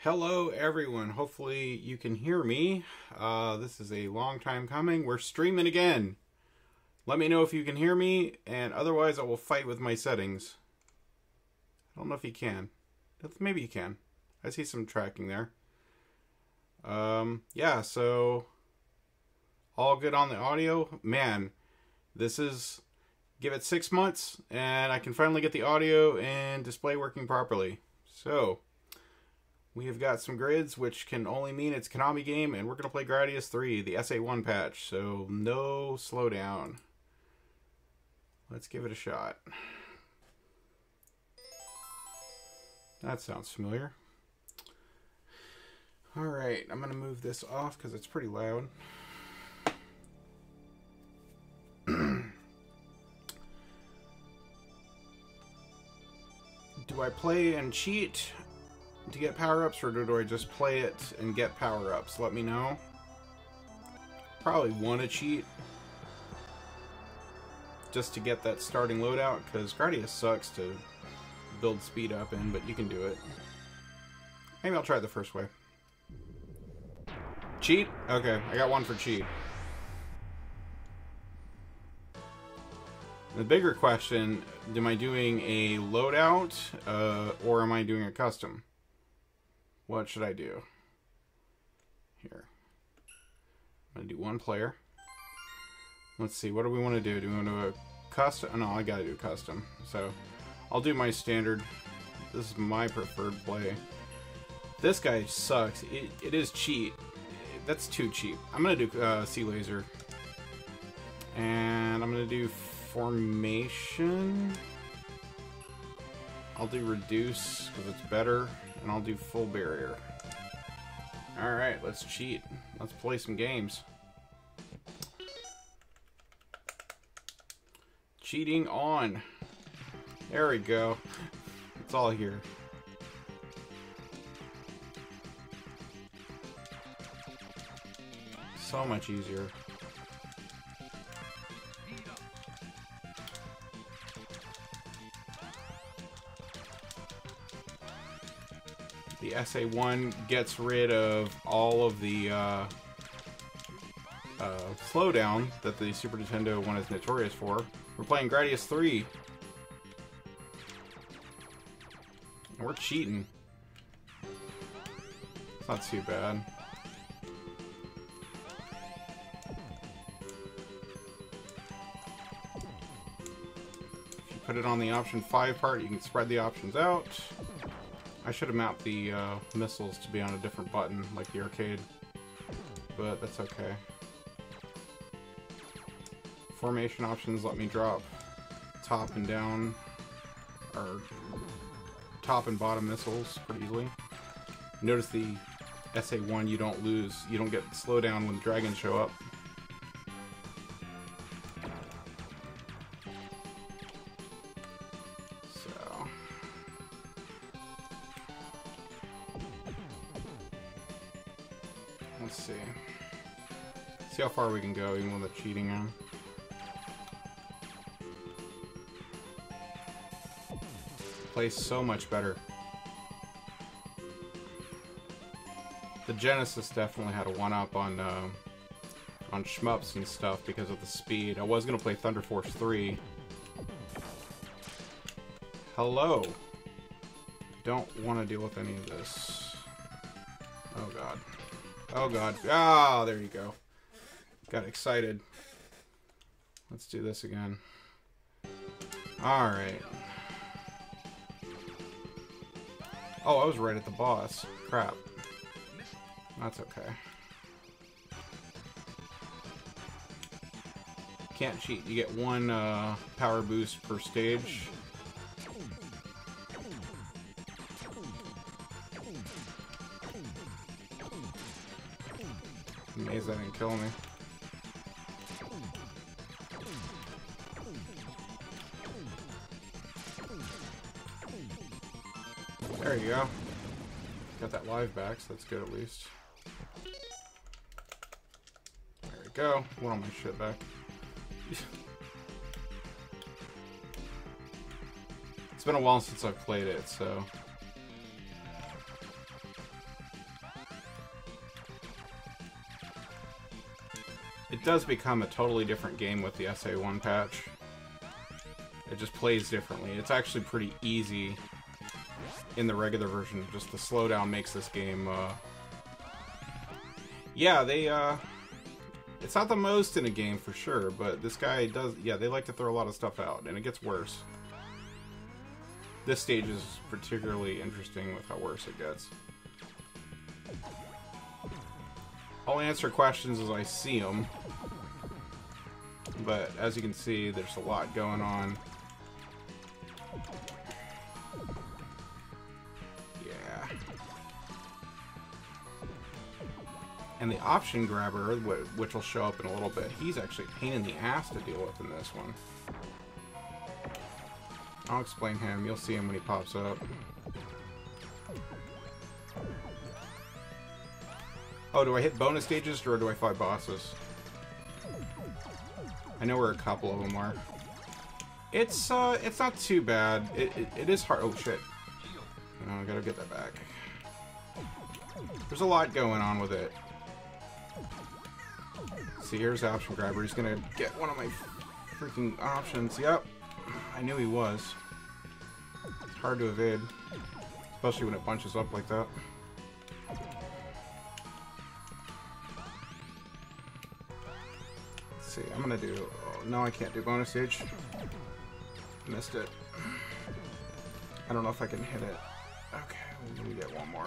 Hello everyone, hopefully you can hear me. This is a long time coming. We're streaming again. Let me know if you can hear me, and otherwise I will fight with my settings. I don't know if you can. Maybe you can. I see some tracking there. Yeah, so all good on the audio. Man, this is, give it 6 months and I can finally get the audio and display working properly. So we have got some grids, which can only mean it's a Konami game, and we're going to play Gradius 3, the SA1 patch, so no slowdown. Let's give it a shot. That sounds familiar. Alright, I'm going to move this off because it's pretty loud. Do I play and cheat to get power-ups, or do I just play it and get power-ups? Let me know. Probably want to cheat just to get that starting loadout, because Gradius sucks to build speed up in, but you can do it. Maybe I'll try it the first way. Cheat? Okay, I got one for cheat. The bigger question, am I doing a loadout, or am I doing a custom? What should I do? Here. I'm going to do one player. Let's see, what do we want to do? Do we want to do a custom? Oh, no, I got to do a custom. So, I'll do my standard. This is my preferred play. This guy sucks. It is cheat. That's too cheap. I'm going to do Sea Laser. And I'm going to do Formation. I'll do Reduce, because it's better. And I'll do Full Barrier. Alright, let's cheat. Let's play some games. Cheating on. There we go. It's all here. So much easier. The SA1 gets rid of all of the slowdown that the Super Nintendo one is notorious for. We're playing Gradius 3. And we're cheating. It's not too bad. If you put it on the option 5 part, you can spread the options out. I should have mapped the missiles to be on a different button, like the arcade, but that's okay. Formation options let me drop top and down, or top and bottom missiles pretty easily. Notice the SA1, you don't get slowdown when dragons show up. Let's see. See how far we can go, even with the cheating on. Plays so much better. The Genesis definitely had a one-up on shmups and stuff because of the speed. I was gonna play Thunder Force 3. Hello. Don't want to deal with any of this. Oh god. Oh god. Ah, there you go. Got excited. Let's do this again. Alright. Oh, I was right at the boss. Crap. That's okay. Can't cheat. You get one power boost per stage. Amazed that didn't kill me. There you go. Got that live back, so that's good at least. There we go. Want all my shit back. It's been a while since I've played it, so does become a totally different game with the SA1 patch. It just plays differently. It's actually pretty easy in the regular version. Just the slowdown makes this game, yeah, it's not the most in a game for sure, but this guy does, yeah, they like to throw a lot of stuff out, and it gets worse. This stage is particularly interesting with how worse it gets. I'll answer questions as I see them, but as you can see, there's a lot going on. Yeah. And the option grabber, which will show up in a little bit, he's actually a pain in the ass to deal with in this one. I'll explain him. You'll see him when he pops up. Oh, do I hit bonus stages or do I fight bosses? I know where a couple of them are. It's not too bad. It is hard. Oh shit! No, I gotta get that back. There's a lot going on with it. See, here's option grabber. He's gonna get one of my freaking options. Yep, I knew he was. It's hard to evade, especially when it bunches up like that. See, I'm gonna do. Oh, no, I can't do bonus stage. Missed it. I don't know if I can hit it. Okay, let me get one more.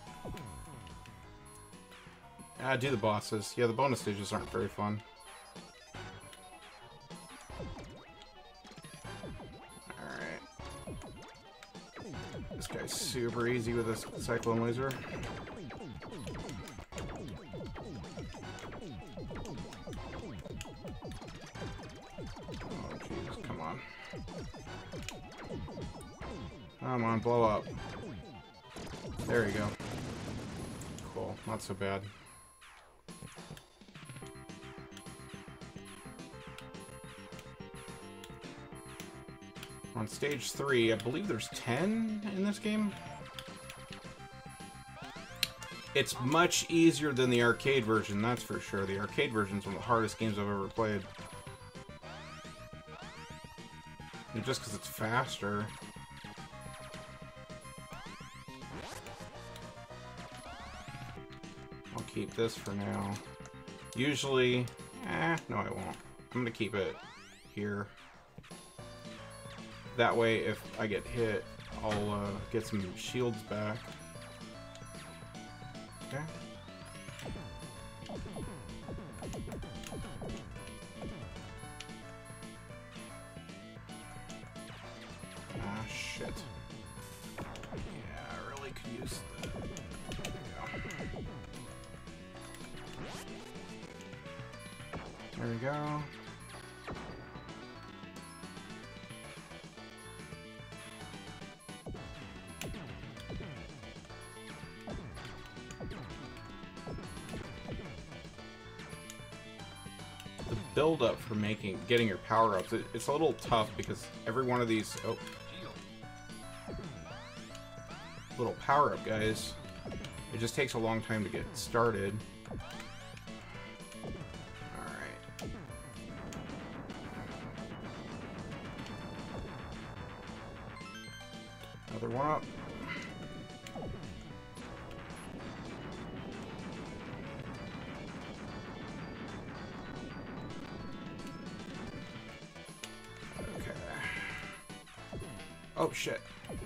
Do the bosses. Yeah, the bonus stages aren't very fun. Alright. This guy's super easy with this cyclone laser. Come on, blow up. There you go. Cool, not so bad. On stage 3, I believe there's 10 in this game. It's much easier than the arcade version, that's for sure. The arcade version is one of the hardest games I've ever played. And just because it's faster. I'll keep this for now. Usually, no I won't. I'm gonna keep it here. That way, if I get hit, I'll get some shields back. Okay. Ah, shit. Yeah, I really could use that. There we go. Build up for getting your power-ups. It's a little tough because every one of these little power-up guys, it just takes a long time to get started. Alright. Another one up. Oh shit.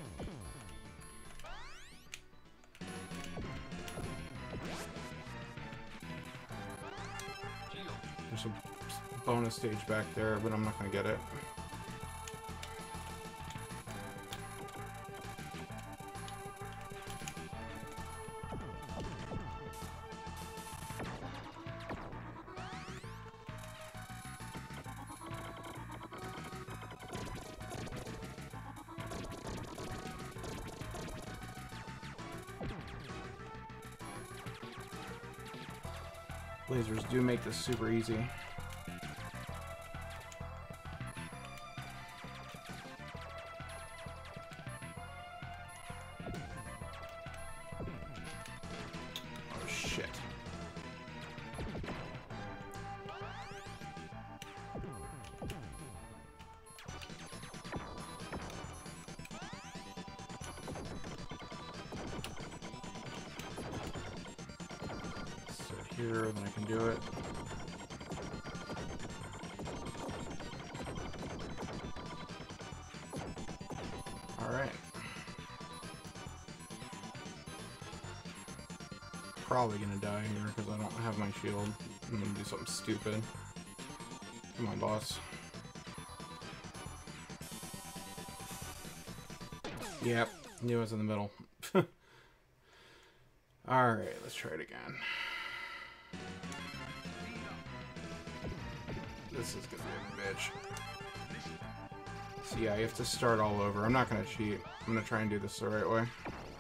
There's a bonus stage back there, but I'm not gonna get it. Lasers do make this super easy. Oh shit. here, then I can do it. Alright. Probably gonna die here because I don't have my shield. I'm gonna do something stupid. Come on, boss. Yep, knew I was in the middle. Alright, let's try it again. This is gonna be a bitch. So yeah, you have to start all over. I'm not gonna cheat. I'm gonna try and do this the right way.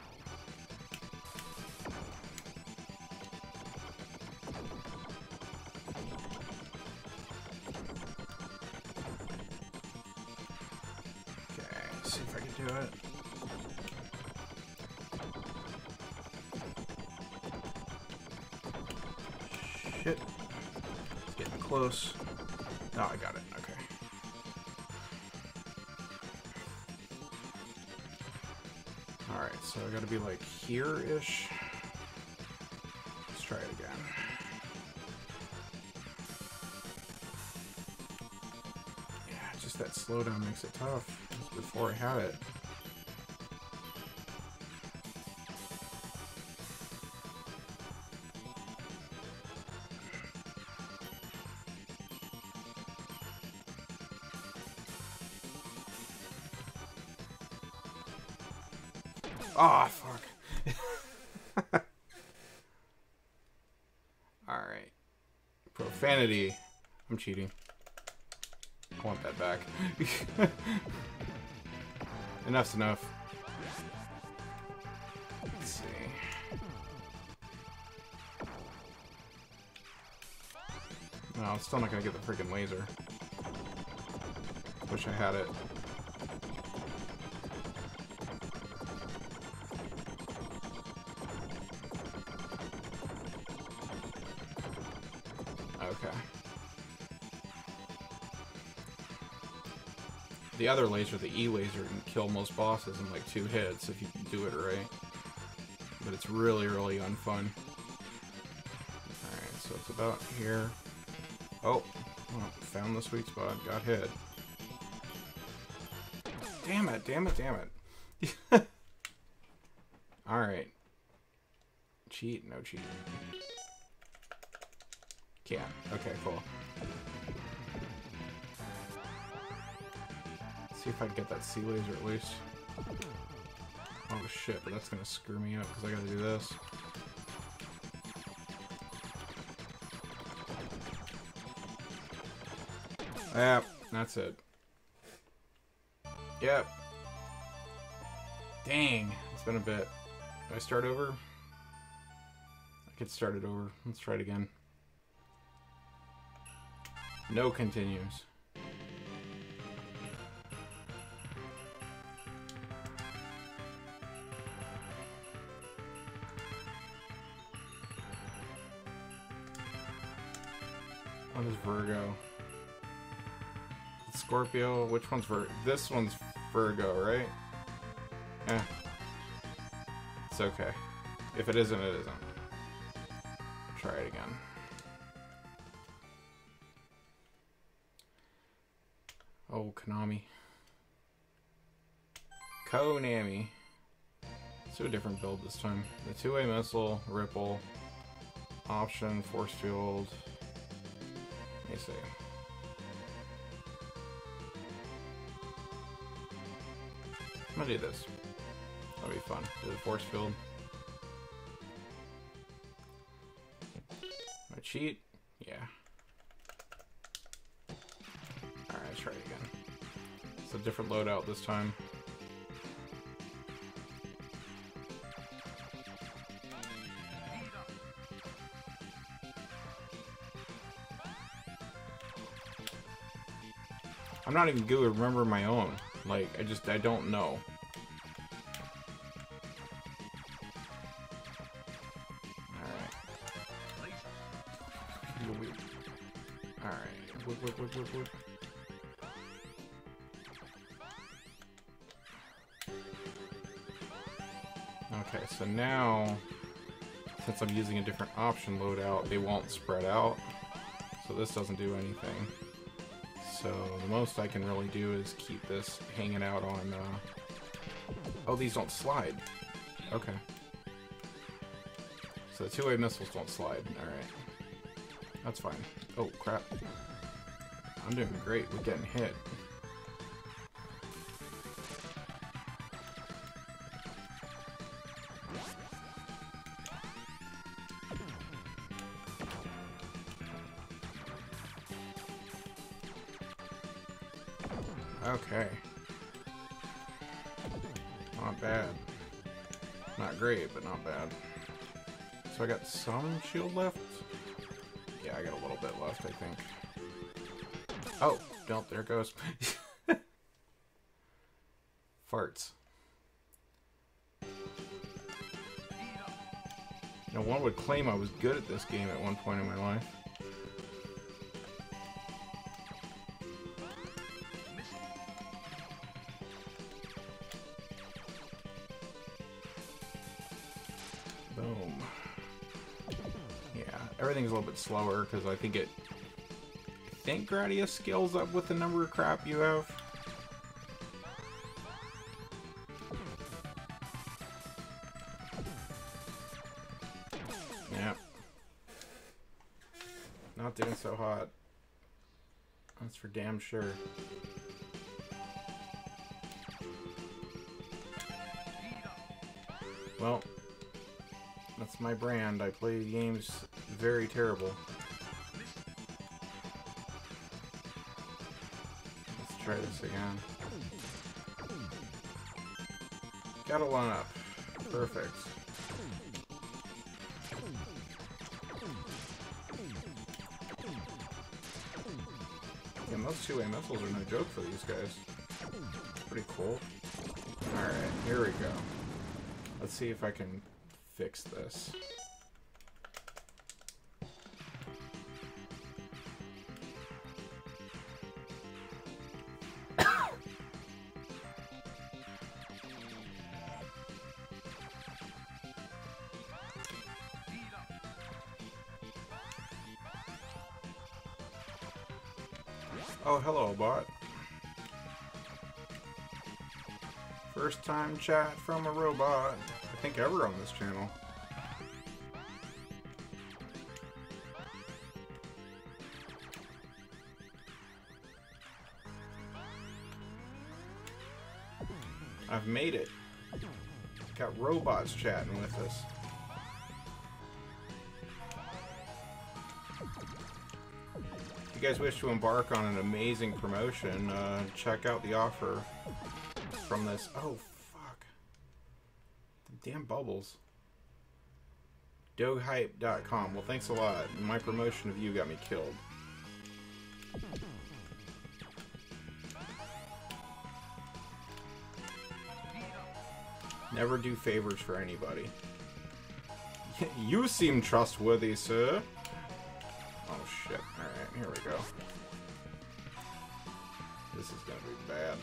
Okay, see if I can do it. Shit. It's getting close. Oh, I got it. Okay. Alright, so I gotta be like here-ish. Let's try it again. Yeah, just that slowdown makes it tough. Just before I had it. Oh, fuck. Alright. Profanity. I'm cheating. I want that back. Enough's enough. Let's see. No, I'm still not gonna get the freaking laser. Wish I had it. Okay. The other laser, the E laser, can kill most bosses in like 2 hits if you can do it right. But it's really, really unfun. Alright, so it's about here. Oh, well, found the sweet spot. Got hit. Damn it, damn it, damn it. Alright. Cheat? No cheat. Can't. Okay, cool. See if I can get that sea laser at least. Oh shit, but that's gonna screw me up because I gotta do this. Yep, that's it. Yep. Dang, it's been a bit. Do I start over? I could start it over. Let's try it again. No continues. What is Virgo? Scorpio? Which one's Virgo? This one's Virgo, right? Eh. It's okay. If it isn't, it isn't. Try it again. Oh, Konami. Konami. Let's do a different build this time. The two-way missile, ripple, option, force field. Let me see. I'm gonna do this. That'll be fun. Do the force field. I cheat? Yeah. Alright, let's try it again. It's a different loadout this time. I'm not even good to remember my own. Like, I don't know. Alright. Alright. Whoop. Okay, so now Since I'm using a different option loadout, they won't spread out. So this doesn't do anything. So the most I can really do is keep this hanging out on... Oh, these don't slide. Okay. So the two-way missiles don't slide. Alright. That's fine. Oh, crap. I'm doing great with getting hit. Okay. Not bad. Not great, but not bad. So I got some shield left? Yeah, I got a little bit left, I think. Oh, don't, there it goes. Farts. Now, one would claim I was good at this game at one point in my life. Boom. Yeah, everything's a little bit slower because I think Gradius scales up with the number of crap you have. Yeah. Not doing so hot. That's for damn sure. Well, that's my brand. I play games very terrible. Let's try this again. Got a one up. Perfect. And those two-way missiles are no joke for these guys. Pretty cool. Alright, here we go. Let's see if I can fix this. Oh, hello, bot. First time chat from a robot, I think ever on this channel. I've made it. Got robots chatting with us. If you guys wish to embark on an amazing promotion, check out the offer from this. Oh, fuck. The damn bubbles. Doghype.com. Well, thanks a lot. My promotion of you got me killed. Never do favors for anybody. You seem trustworthy, sir. Oh, shit. Alright, here we go. This is gonna be bad.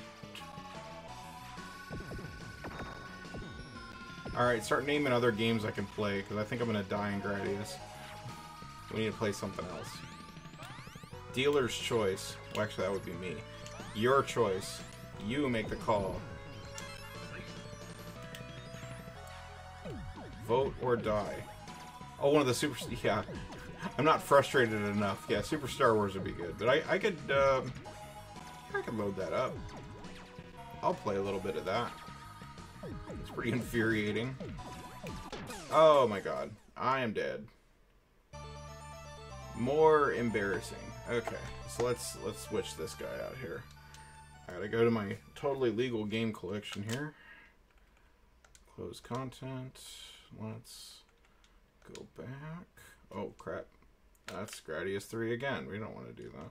Alright, start naming other games I can play, because I think I'm gonna die in Gradius. We need to play something else. Dealer's choice. Well, actually, that would be me. Your choice. You make the call. Vote or die. Oh, one of the super... Yeah. I'm not frustrated enough. Yeah, Super Star Wars would be good. But I could load that up. I'll play a little bit of that. It's pretty infuriating. Oh my god. I am dead. More embarrassing. Okay, so let's switch this guy out here. I gotta go to my totally legal game collection here. Close content. Let's go back. Oh crap. That's Gradius 3 again. We don't want to do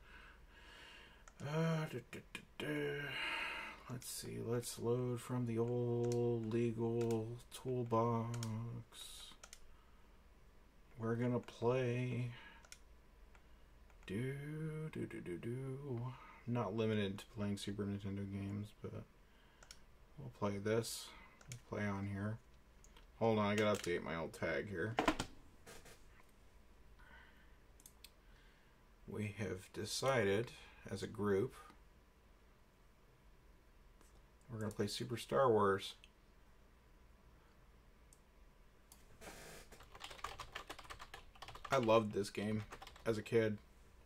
that. Let's see. Let's load from the old legal toolbox. We're gonna play. Not limited to playing Super Nintendo games, but we'll play this. We'll play on here. Hold on, I gotta update my old tag here. We have decided, as a group, we're gonna play Super Star Wars. I loved this game as a kid.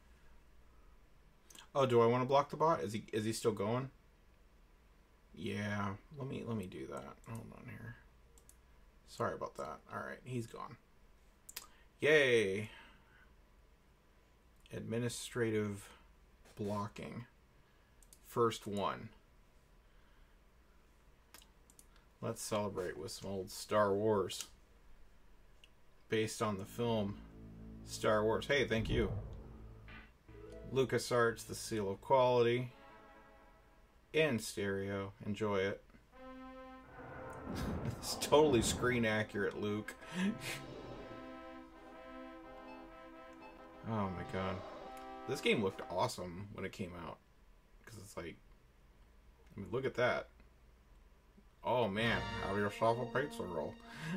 Oh, do I want to block the bot? Is he still going? Yeah, let me do that. Hold on here. Sorry about that. All right, he's gone. Yay. Administrative blocking. First one. Let's celebrate with some old Star Wars. Based on the film Star Wars. Hey, thank you. LucasArts, the seal of quality. In stereo. Enjoy it. It's totally screen accurate, Luke. Oh my god. This game looked awesome when it came out. Because it's like... I mean, look at that. Oh man, have yourself a pizza roll.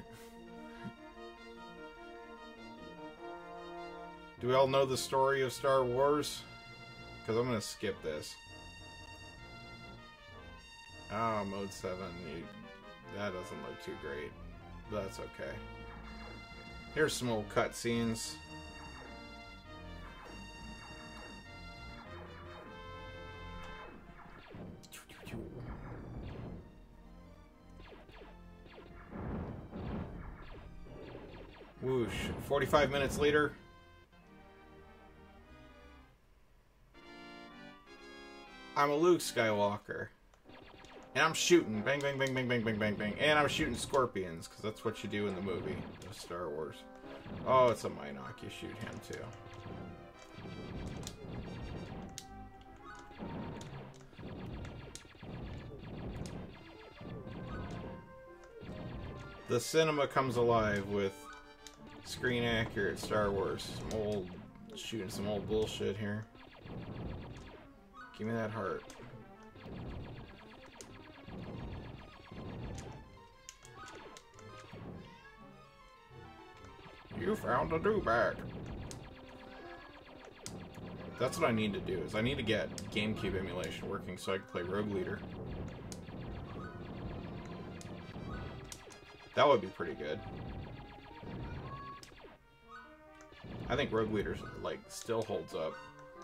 Do we all know the story of Star Wars? Because I'm going to skip this. Oh, Mode 7. That doesn't look too great. But that's okay. Here's some old cutscenes. Whoosh. 45 minutes later. I'm a Luke Skywalker. And I'm shooting. Bang, bang, bang, bang, bang, bang, bang, bang. And I'm shooting scorpions, because that's what you do in the movie of Star Wars. Oh, it's a Minoc. You shoot him, too. The cinema comes alive with screen accurate Star Wars. Some old... Shooting some old bullshit here. Give me that heart. You found a dewback. That's what I need to do, is I need to get GameCube emulation working so I can play Rogue Leader. That would be pretty good. I think Rogue Leader, like, still holds up.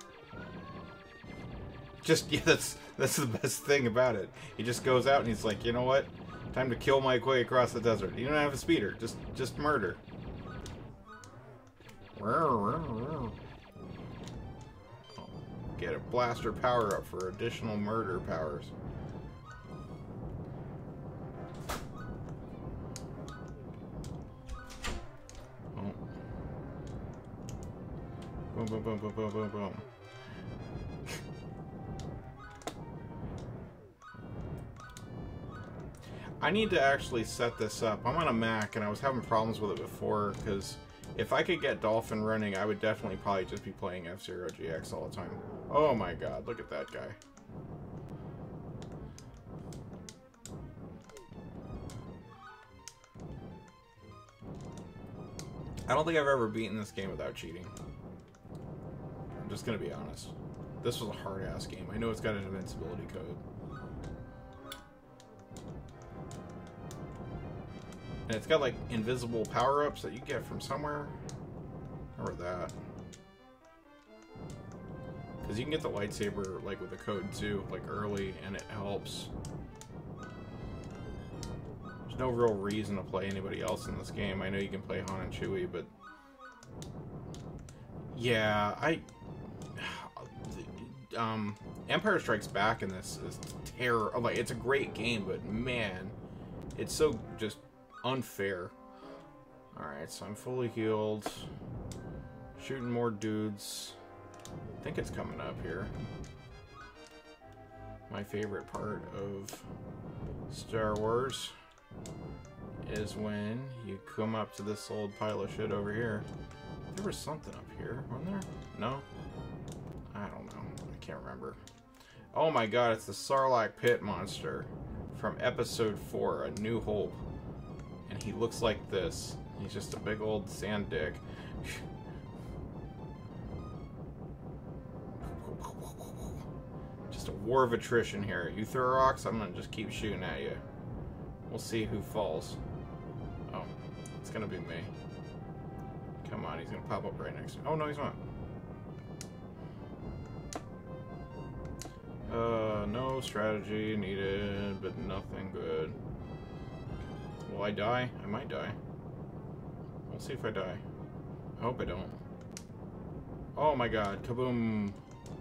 Just, yeah, that's the best thing about it. He just goes out and he's like, you know what? Time to kill my way across the desert. You don't have a speeder. Just murder. Oh, get a blaster power up for additional murder powers. Oh. Boom, boom, boom, boom, boom, boom, boom. I need to actually set this up. I'm on a Mac and I was having problems with it before, because if I could get Dolphin running, I would definitely probably just be playing F-Zero GX all the time. Oh my god, look at that guy. I don't think I've ever beaten this game without cheating. I'm just gonna be honest. This was a hard-ass game. I know it's got an invincibility code. And it's got, like, invisible power-ups that you get from somewhere. Remember that. Because you can get the lightsaber, like, with the code, too, like, early, and it helps. There's no real reason to play anybody else in this game. I know you can play Han and Chewie, but... Yeah, Empire Strikes Back in this is terrible. Like, it's a great game, but, man, it's so just... unfair. Alright, so I'm fully healed. Shooting more dudes. I think it's coming up here. My favorite part of Star Wars is when you come up to this old pile of shit over here. There was something up here, wasn't there? No? I don't know. I can't remember. Oh my god, it's the Sarlacc pit monster from episode 4, A New Hope. And he looks like this. He's just a big old sand dick. Just a war of attrition here. You throw rocks, I'm gonna just keep shooting at you. We'll see who falls. Oh, it's gonna be me. Come on, he's gonna pop up right next to me. Oh, no, he's not. No strategy needed, but nothing good. Will I die? I might die. We'll see if I die. I hope I don't. Oh my god, kaboom.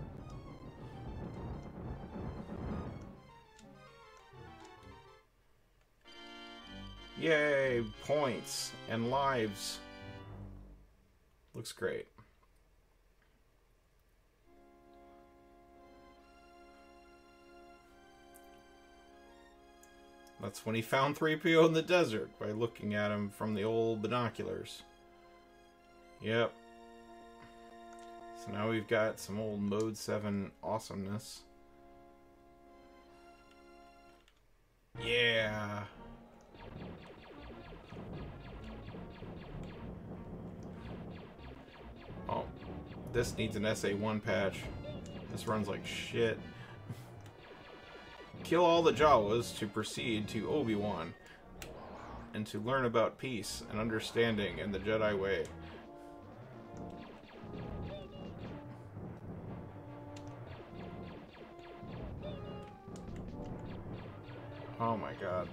Yay, points and lives. Looks great. That's when he found 3PO in the desert, by looking at him from the old binoculars. Yep. So now we've got some old Mode 7 awesomeness. Yeah. Oh, this needs an SA1 patch. This runs like shit. Kill all the Jawas to proceed to Obi-Wan and to learn about peace and understanding and the Jedi way. Oh my god.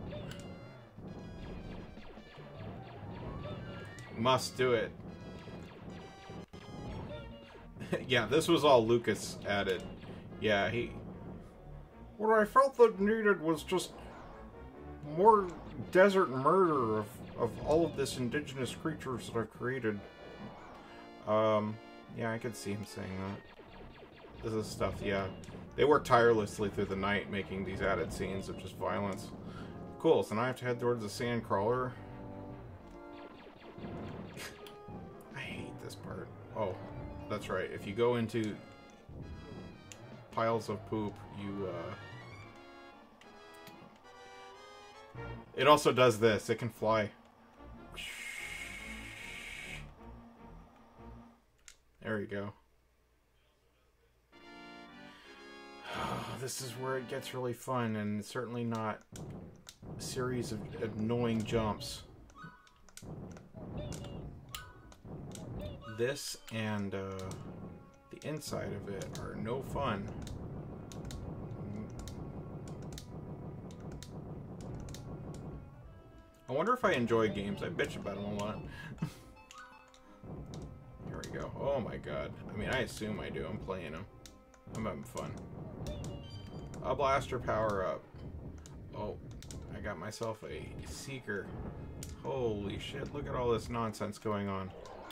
Must do it. Yeah, this was all Lucas added. Yeah, what I felt that needed was just more desert murder of all of this indigenous creatures that I've created. Yeah, I could see him saying that. This is stuff, yeah. They work tirelessly through the night making these added scenes of just violence. Cool, so now I have to head towards the sand crawler. I hate this part. Oh, that's right. If you go into piles of poop, you, it also does this. It can fly. There you go. This is where it gets really fun, and it's certainly not a series of annoying jumps. This and the inside of it are no fun. I wonder if I enjoy games. I bitch about them a lot. Here we go. Oh my god. I mean, I assume I do. I'm playing them. I'm having fun. A blaster power up. Oh, I got myself a seeker. Holy shit, look at all this nonsense going on.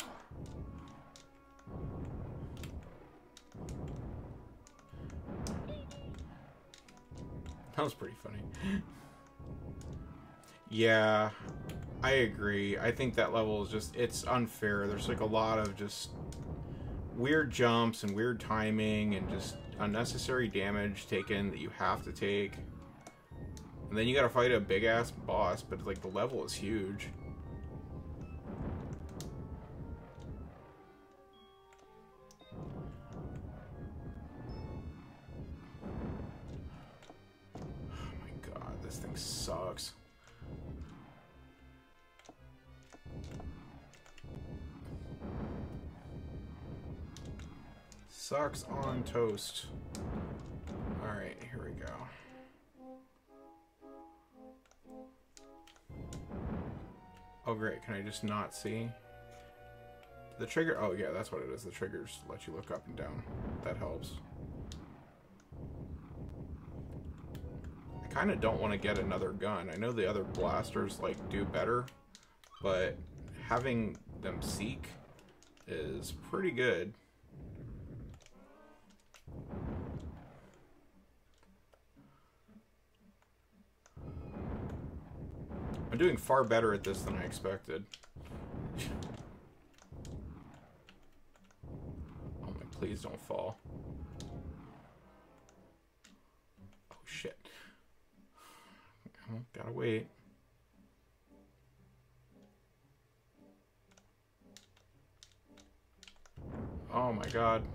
That was pretty funny. Yeah, I agree. I think that level is just, it's unfair. There's like a lot of just weird jumps and weird timing and just unnecessary damage taken that you have to take. And then you gotta fight a big ass boss, but like the level is huge. Oh my god, this thing sucks. Sucks on toast. Alright, here we go. Oh great, can I just not see? The trigger, oh yeah, that's what it is. The triggers let you look up and down. That helps. I kind of don't want to get another gun. I know the other blasters like do better, but having them seek is pretty good. I'm doing far better at this than I expected. Oh my, please don't fall. Oh shit. Oh, gotta wait. Oh my god.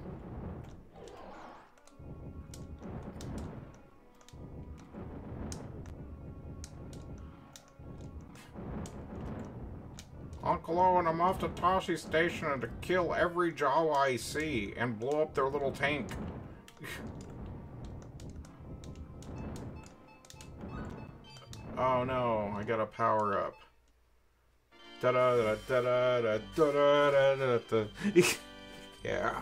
Uncle Owen, I'm off to Toshi Station to kill every Jawa I see and blow up their little tank. Oh no, I gotta power up. Da da da da da da da da da da. Yeah.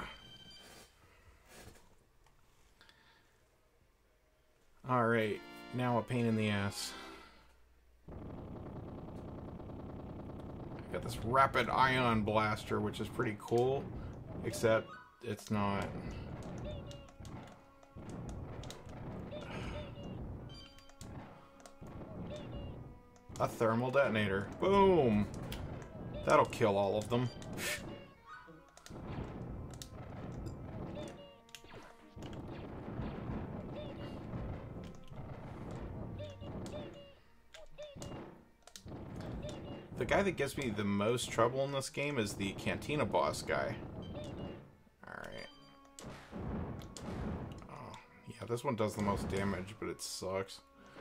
Alright, now a pain in the ass. Got this rapid ion blaster, which is pretty cool, except it's not. A thermal detonator. Boom! That'll kill all of them. The guy that gives me the most trouble in this game is the Cantina boss guy. Alright. Oh, yeah, this one does the most damage, but it sucks.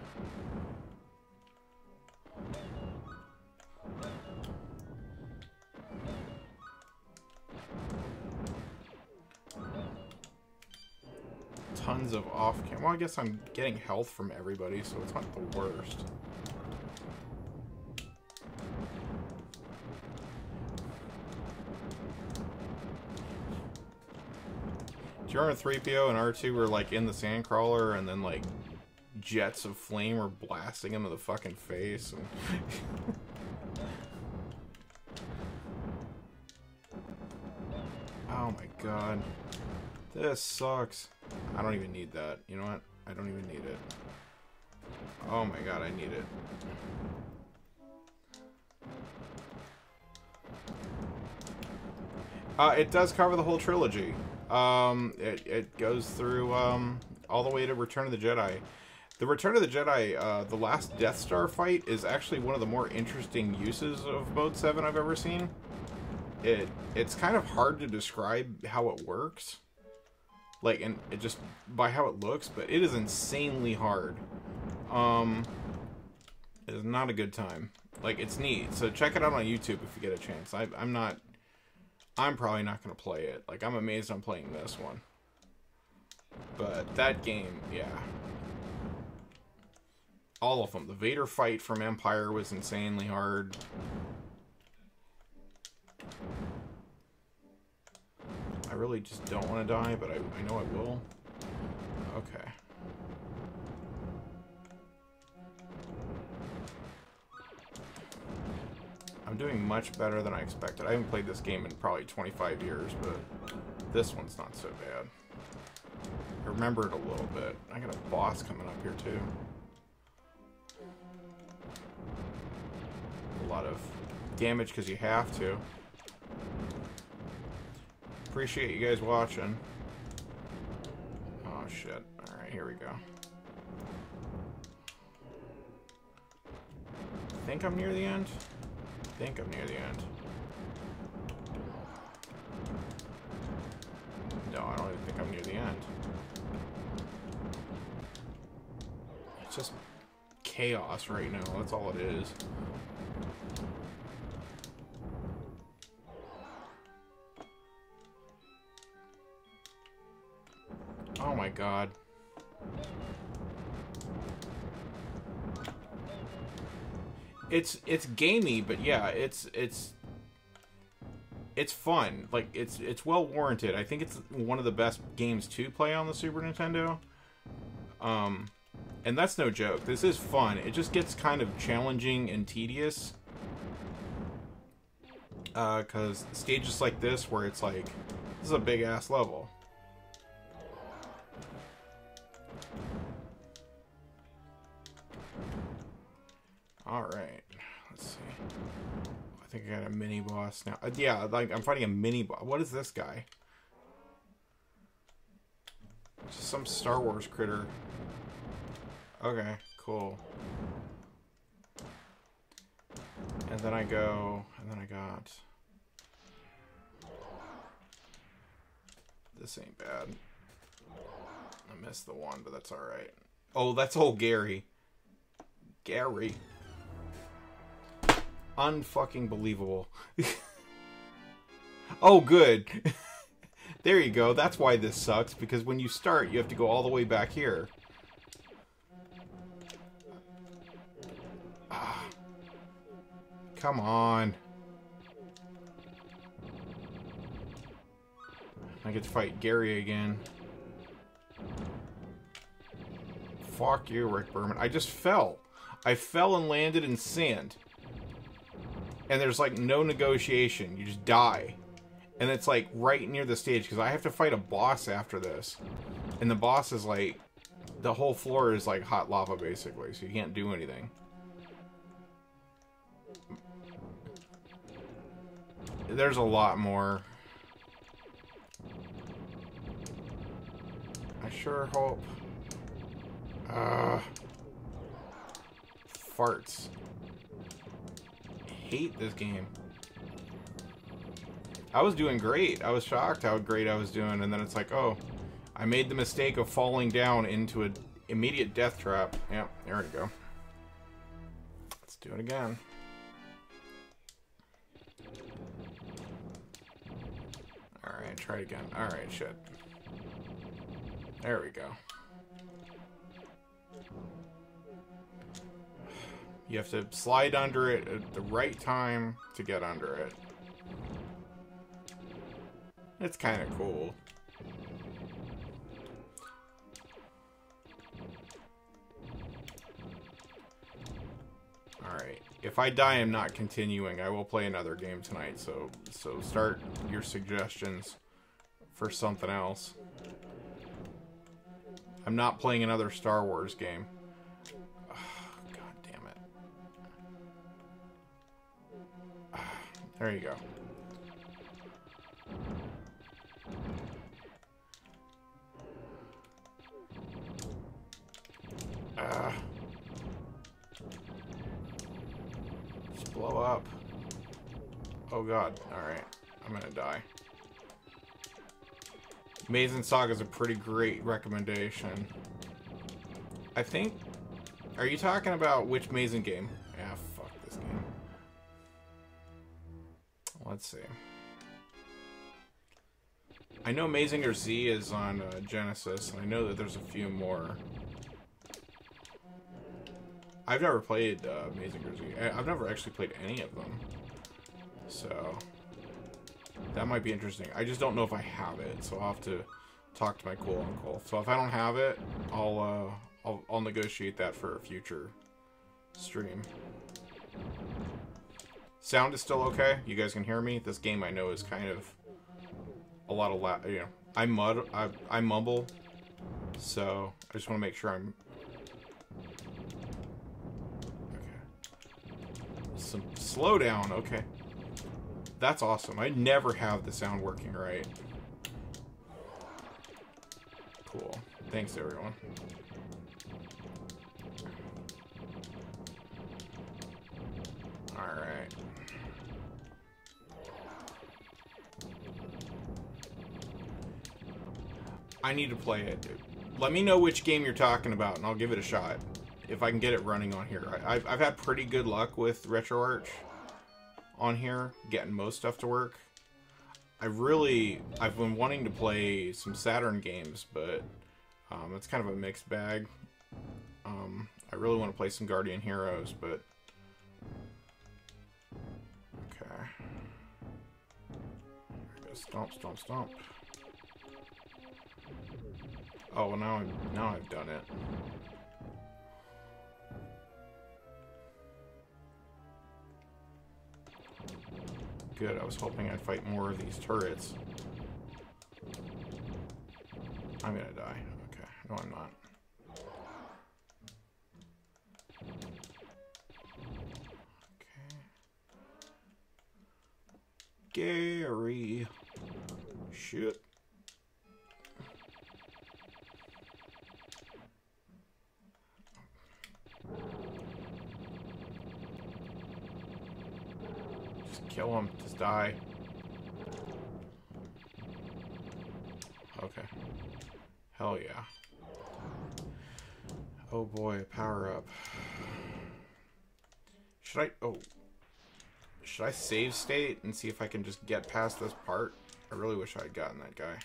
Tons of off-cam. Well, I guess I'm getting health from everybody, so it's not the worst. Do you remember 3PO and R2 were like in the sandcrawler and then like jets of flame were blasting him in the fucking face? And oh my god. This sucks. I don't even need that. You know what? I don't even need it. Oh my god, I need it. It does cover the whole trilogy. It goes through all the way to Return of the Jedi. The Return of the Jedi, the last Death Star fight is actually one of the more interesting uses of Mode 7 I've ever seen. It's kind of hard to describe how it works. Like, and it just by how it looks, but it is insanely hard. It is not a good time. Like, it's neat. So check it out on YouTube if you get a chance. I'm probably not going to play it. Like, I'm amazed I'm playing this one. But that game, yeah. All of them. The Vader fight from Empire was insanely hard. I really just don't want to die, but I know I will. Okay. I'm doing much better than I expected. I haven't played this game in probably 25 years, but this one's not so bad. I remember it a little bit. I got a boss coming up here, too. A lot of damage because you have to. Appreciate you guys watching. Oh, shit. Alright, here we go. I think I'm near the end. I think I'm near the end. No, I don't even think I'm near the end. It's just chaos right now. That's all it is. Oh my god. It's gamey, but yeah, it's fun. Like it's well warranted. I think it's one of the best games to play on the Super Nintendo. And that's no joke. This is fun. It just gets kind of challenging and tedious. 'Cause stages like this where it's like, this is a big ass level. Alright, let's see. I think I got a mini boss now. Yeah, like I'm fighting a mini boss. What is this guy? Just some Star Wars critter. Okay, cool. And then I go, and then I got This ain't bad. I missed the one, but that's alright. Oh, that's old Gary. Gary. Unfucking believable. Oh, good. There you go. That's why this sucks, because when you start, you have to go all the way back here. Ah. Come on. I get to fight Gary again. Fuck you, Rick Berman. I just fell. I fell and landed in sand. And there's like no negotiation. You just die. And it's like right near the stage because I have to fight a boss after this. And the boss is like, the whole floor is like hot lava basically. So you can't do anything. There's a lot more. I sure hope. Farts. Hate this game. I was doing great. I was shocked how great I was doing, and then it's like, oh, I made the mistake of falling down into an immediate death trap. Yep, there we go. Let's do it again. Alright, try it again. Alright, shit. There we go. You have to slide under it at the right time to get under it. It's kind of cool. Alright. If I die, I'm not continuing. I will play another game tonight, so start your suggestions for something else. I'm not playing another Star Wars game. There you go. Just blow up. Oh god. Alright. I'm gonna die. Mazin Saga is a pretty great recommendation. I think... Are you talking about which Mazin game? Yeah, fuck this game. Let's see. I know Mazinger Z is on Genesis, and I know that there's a few more. I've never played Mazinger Z. I've never actually played any of them. So, that might be interesting. I just don't know if I have it, so I'll have to talk to my cool uncle. So if I don't have it, I'll negotiate that for a future stream. Sound is still okay? You guys can hear me? This game I know is kind of a lot of you know, I mumble, so I just want to make sure I'm okay. Some slowdown, okay. That's awesome. I never have the sound working right. Cool. Thanks everyone. Alright. I need to play it. Let me know which game you're talking about, and I'll give it a shot. If I can get it running on here. I've had pretty good luck with RetroArch on here, getting most stuff to work. I've been wanting to play some Saturn games, but it's kind of a mixed bag. I really want to play some Guardian Heroes, but... Okay. There we go. Stomp, stomp, stomp. Oh, well, now I've done it. Good, I was hoping I'd fight more of these turrets. I'm gonna die. Okay, no I'm not. Okay. Gary. Shit. Kill him. Just die. Hell yeah. Oh boy, power up. Should I save state and see if I can just get past this part? I really wish I had gotten that guy.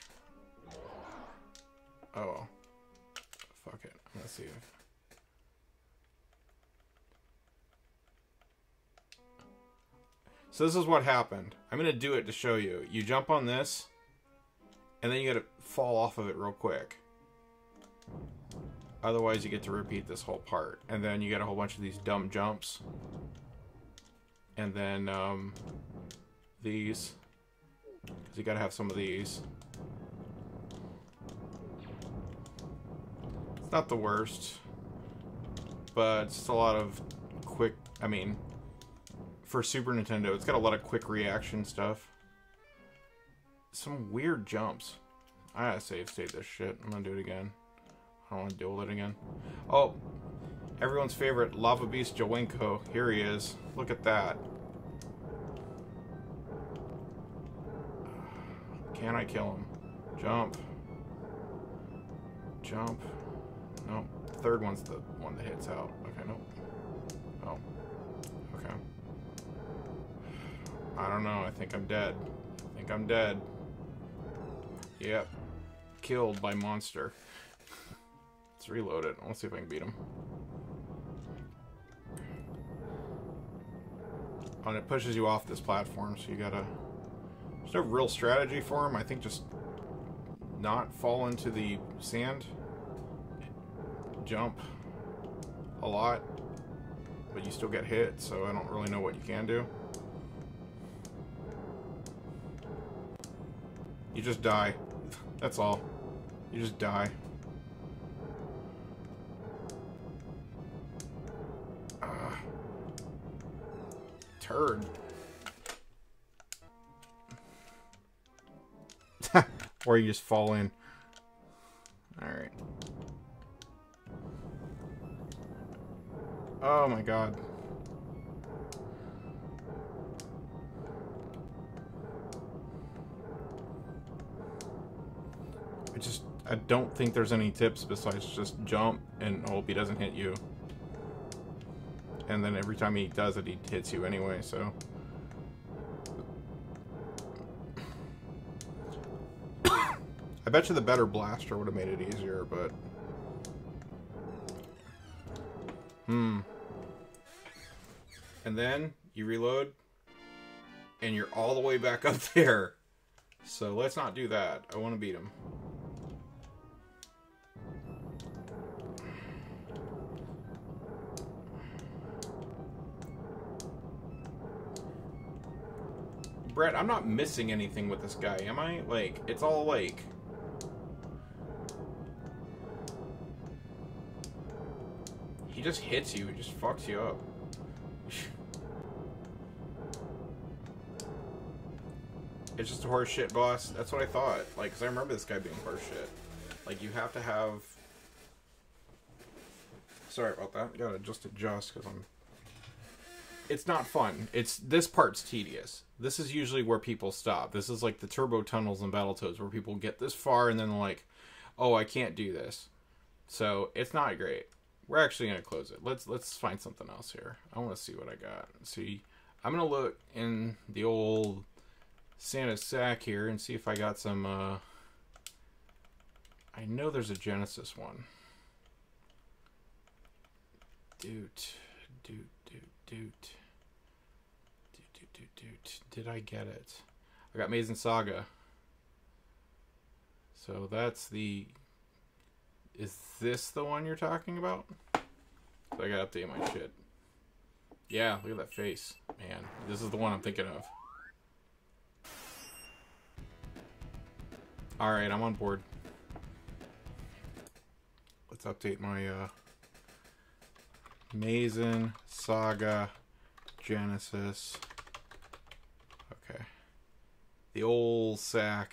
Oh well. Fuck it. I'm gonna save. So this is what happened. I'm gonna do it to show you. You jump on this, and then you gotta fall off of it real quick. Otherwise you get to repeat this whole part. And then you get a whole bunch of these dumb jumps. And then these. Because you gotta have some of these. It's not the worst. But it's just a lot of quick... I mean, for Super Nintendo, it's got a lot of quick reaction stuff. Some weird jumps. I gotta save this shit. I'm gonna do it again. I don't want to deal with it again. Oh, everyone's favorite Lava Beast Jowenko. Here he is. Look at that. Can I kill him? Jump. Jump. Nope. Third one's the one that hits out. Okay, nope. Oh. Okay. I don't know. I think I'm dead. I think I'm dead. Yep. Killed by monster. Let's reload it. Let's see if I can beat him. Oh, and it pushes you off this platform, so you gotta... There's no real strategy for him. I think just not fall into the sand. Jump a lot, but you still get hit, so I don't really know what you can do. You just die. That's all. You just die. Turd. Or you just fall in. Alright. Oh my god. I don't think there's any tips besides just jump and hope he doesn't hit you. And then every time he does it, he hits you anyway, so... I bet you the better blaster would have made it easier, but... And then you reload, and you're all the way back up there. So let's not do that. I want to beat him. Brett, I'm not missing anything with this guy, am I? Like, it's all like... He just hits you, he just fucks you up. It's just a horse shit boss. That's what I thought. Like, cause I remember this guy being horse shit. Like, you have to have... Sorry about that. Gotta just adjust, cause I'm... It's not fun. This part's tedious. This is usually where people stop. This is like the turbo tunnels and Battletoads where people get this far and then they're like, oh, I can't do this. So it's not great. We're actually gonna close it. Let's find something else here. I want to see what I got. See, I'm gonna look in the old Santa's sack here and see if I got some. I know there's a Genesis one. Doot. Did I get it? I got Mazin Saga. So that's the... Is this the one you're talking about? So I gotta update my shit. Yeah, look at that face. Man, this is the one I'm thinking of. Alright, I'm on board. Let's update my Mazin Saga Genesis. Okay. The old sack.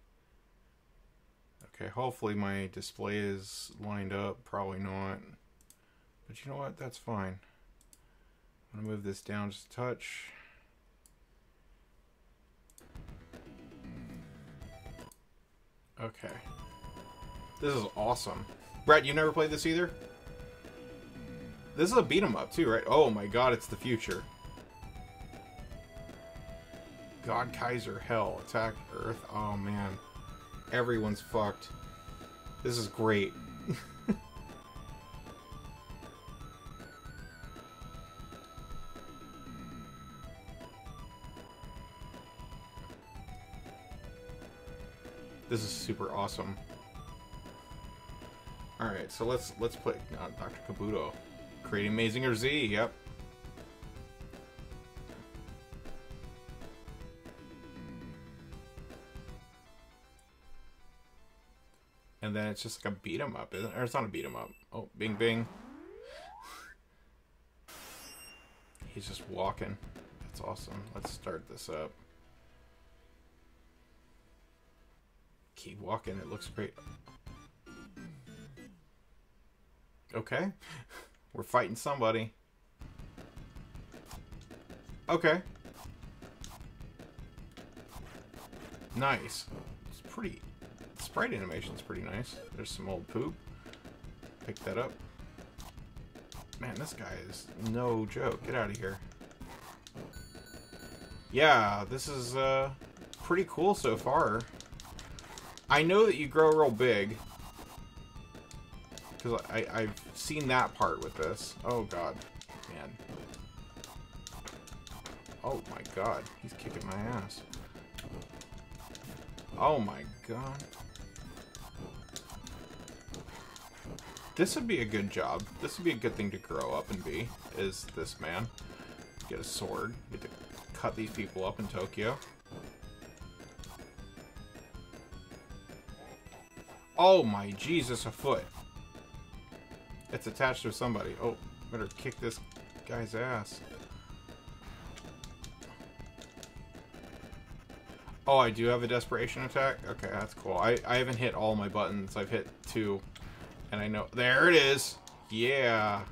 Okay, hopefully my display is lined up. Probably not. But you know what? That's fine. I'm gonna move this down just a touch. Okay. This is awesome. Brett, you never played this either? This is a beat 'em up too, right? Oh my god, it's the future. God Kaiser Hell. Attack Earth. Oh man. Everyone's fucked. This is great. This is super awesome. Alright, so let's play Dr. Kabuto. Creating Mazinger Z, yep. And then it's just like a beat 'em up, isn't it? Or it's not a beat 'em up. Oh, bing bing. He's just walking. That's awesome. Let's start this up. Keep walking, it looks great. Okay. We're fighting somebody. Okay. Nice. It's pretty... Sprite animation's pretty nice. There's some old poop. Pick that up. Man, this guy is no joke. Get out of here. Yeah, this is pretty cool so far. I know that you grow real big. Because I've seen that part with this. Oh god. Man. Oh my god. He's kicking my ass. Oh my god. This would be a good job. This would be a good thing to grow up and be, is this man. Get a sword. Get to cut these people up in Tokyo. Oh my Jesus, a foot. It's attached to somebody. Oh, better kick this guy's ass. Oh, I do have a desperation attack? Okay, that's cool. I haven't hit all my buttons. I've hit 2. And I know... There it is! Yeah!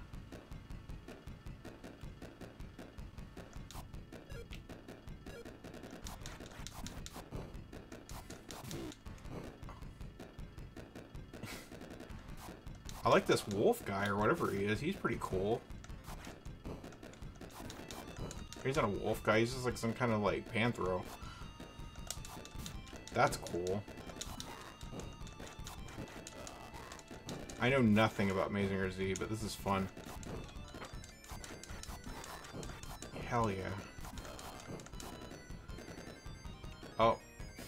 I like this wolf guy, or whatever he is. He's pretty cool. He's not a wolf guy. He's just like some kind of, like, panthro. That's cool. I know nothing about Mazinger Z, but this is fun. Hell yeah. Oh.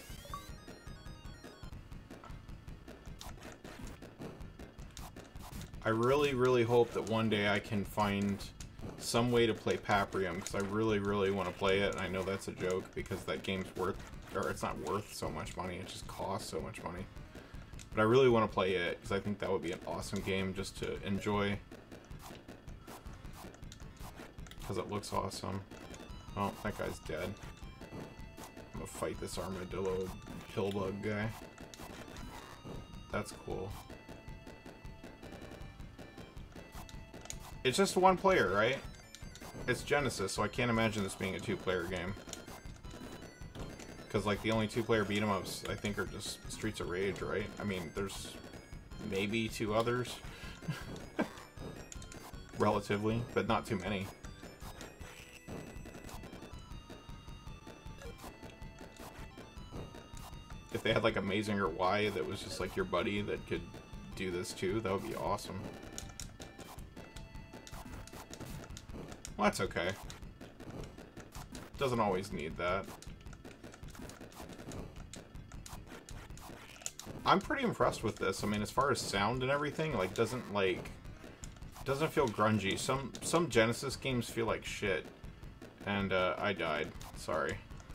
I really, really hope that one day I can find some way to play Paprium, because I really, really want to play it, and I know that's a joke, because that game's worth, or it's not worth so much money, it just costs so much money. But I really want to play it, because I think that would be an awesome game just to enjoy. Because it looks awesome. Oh, that guy's dead. I'm gonna fight this armadillo pillbug guy. That's cool. It's just one player, right? It's Genesis, so I can't imagine this being a 2-player game. Because, like, the only 2-player beat-em-ups, I think, are just Streets of Rage, right? I mean, there's maybe 2 others. Relatively, but not too many. If they had, like, a Mazinger Y that was just, like, your buddy that could do this, too, that would be awesome. Well, that's okay. Doesn't always need that. I'm pretty impressed with this. I mean, as far as sound and everything, like, doesn't feel grungy. Some Genesis games feel like shit. And, I died. Sorry.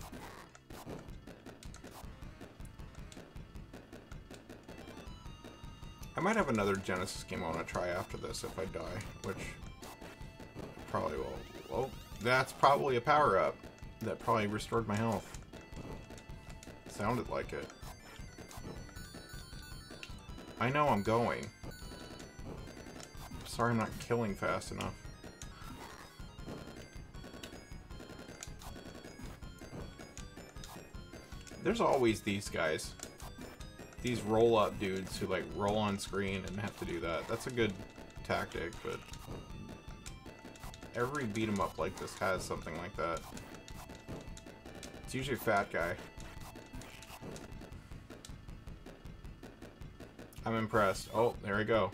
I might have another Genesis game I want to try after this if I die, which probably will. Oh, that's probably a power-up. That probably restored my health. Sounded like it. I know I'm going. Sorry I'm not killing fast enough. There's always these guys. these roll-up dudes who, like, roll on screen and have to do that. That's a good tactic, but every beat-em-up like this has something like that. It's usually a fat guy. I'm impressed. Oh, there we go.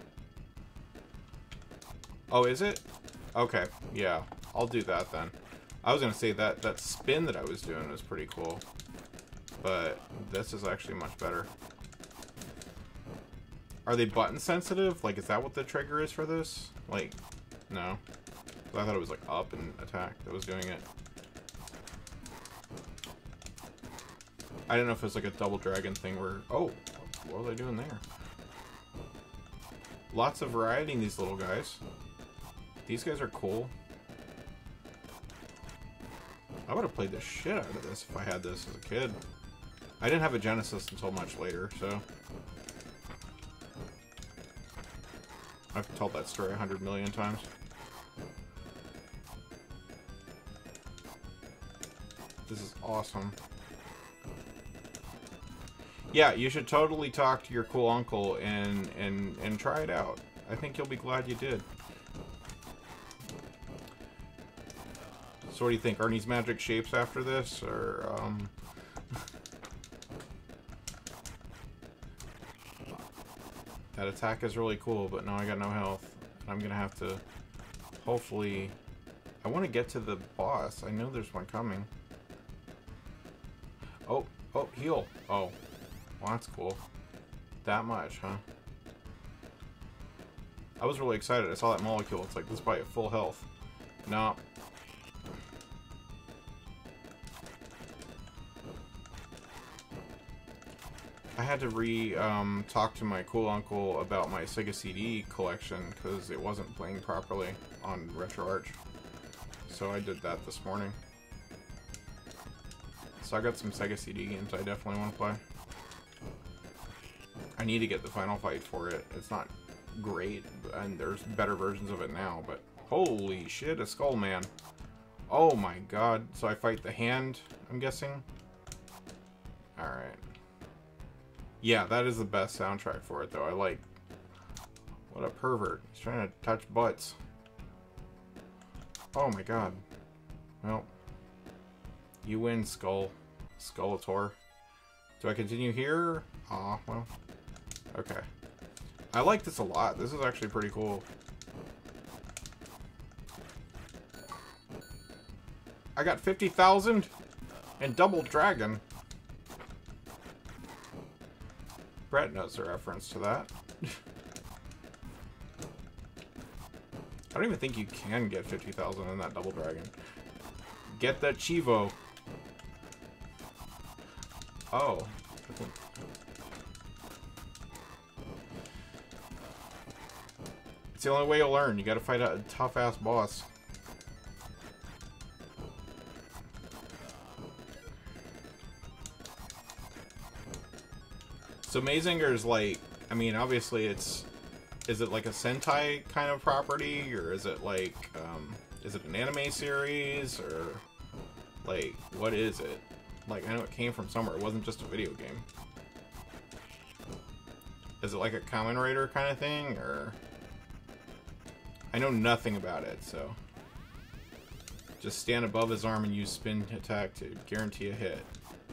Oh, is it? Okay, yeah. I'll do that then. I was gonna say that spin that I was doing was pretty cool. But this is actually much better. Are they button sensitive? Like, is that what the trigger is for this? Like, no. I thought it was like up and attack that was doing it. I didn't know if it was like a double dragon thing where... Oh, what are they doing there? Lots of variety in these little guys. These guys are cool. I would have played the shit out of this if I had this as a kid. I didn't have a Genesis until much later, so... I've told that story 100 million times. This is awesome. Yeah, you should totally talk to your cool uncle and try it out. I think you'll be glad you did. So what do you think? Are these magic shapes after this? Or, that attack is really cool, but now I got no health. I'm gonna have to... Hopefully... I want to get to the boss. I know there's one coming. Oh, heal. Oh. Well, that's cool. That much, huh? I was really excited. I saw that molecule. It's like, this fight at full health. No. I had to talk to my cool uncle about my Sega CD collection because it wasn't playing properly on RetroArch. So I did that this morning. So I got some Sega CD games I definitely want to play. I need to get the final fight for it. It's not great, and there's better versions of it now, but holy shit, a Skull Man. Oh my god. So I fight the hand, I'm guessing? Alright. Yeah, that is the best soundtrack for it, though. I like... What a pervert. He's trying to touch butts. Oh my god. Well. You win, Skullator. Do I continue here? Aw, well. Okay. I like this a lot. This is actually pretty cool. I got 50,000 and double dragon. Brett knows the reference to that. I don't even think you can get 50,000 in that double dragon. Get that Chivo. Oh. I think... It's the only way you'll learn. You gotta fight a tough-ass boss. So Mazinger's like, I mean, obviously it's... Is it like a Sentai kind of property? Or is it like, is it an anime series? Or, like, what is it? Like, I know it came from somewhere. It wasn't just a video game. Is it like a Kamen Rider kind of thing? Or... I know nothing about it, so... Just stand above his arm and use spin attack to guarantee a hit.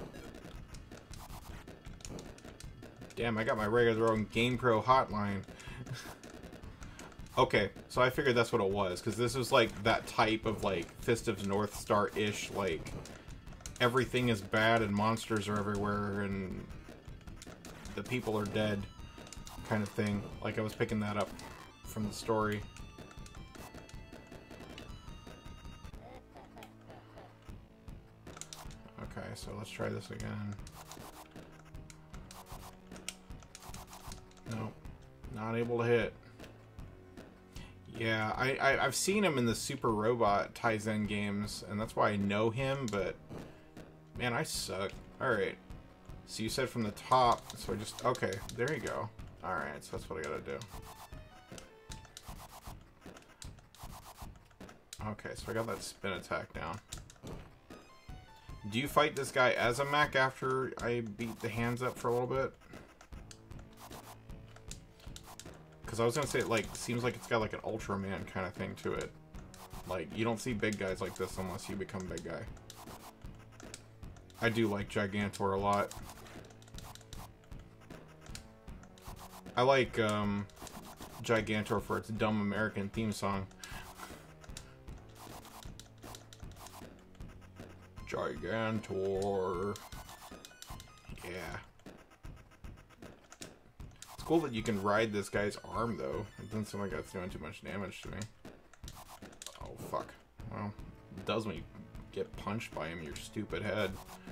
Damn, I got my regular own GamePro hotline. Okay, so I figured that's what it was, because this was like that type of like Fist of North Star-ish, like everything is bad and monsters are everywhere and the people are dead kind of thing. Like I was picking that up from the story. Okay, so let's try this again. Nope, not able to hit. Yeah, I've seen him in the Super Robot Tyson games, and that's why I know him, but... Man, I suck. Alright. So you said from the top, so I just... Okay, there you go. Alright, so that's what I gotta do. Okay, so I got that spin attack down. Do you fight this guy as a mech after I beat the hands up for a little bit? Because I was going to say, it, like, seems like it's got, like, an Ultraman kind of thing to it. Like, you don't see big guys like this unless you become a big guy. I do like Gigantor a lot. I like, Gigantor for its dumb American theme song. Gigantor. Yeah. It's cool that you can ride this guy's arm, though. It doesn't seem like that's doing too much damage to me. Oh, fuck. Well, it does when you get punched by him, your stupid head.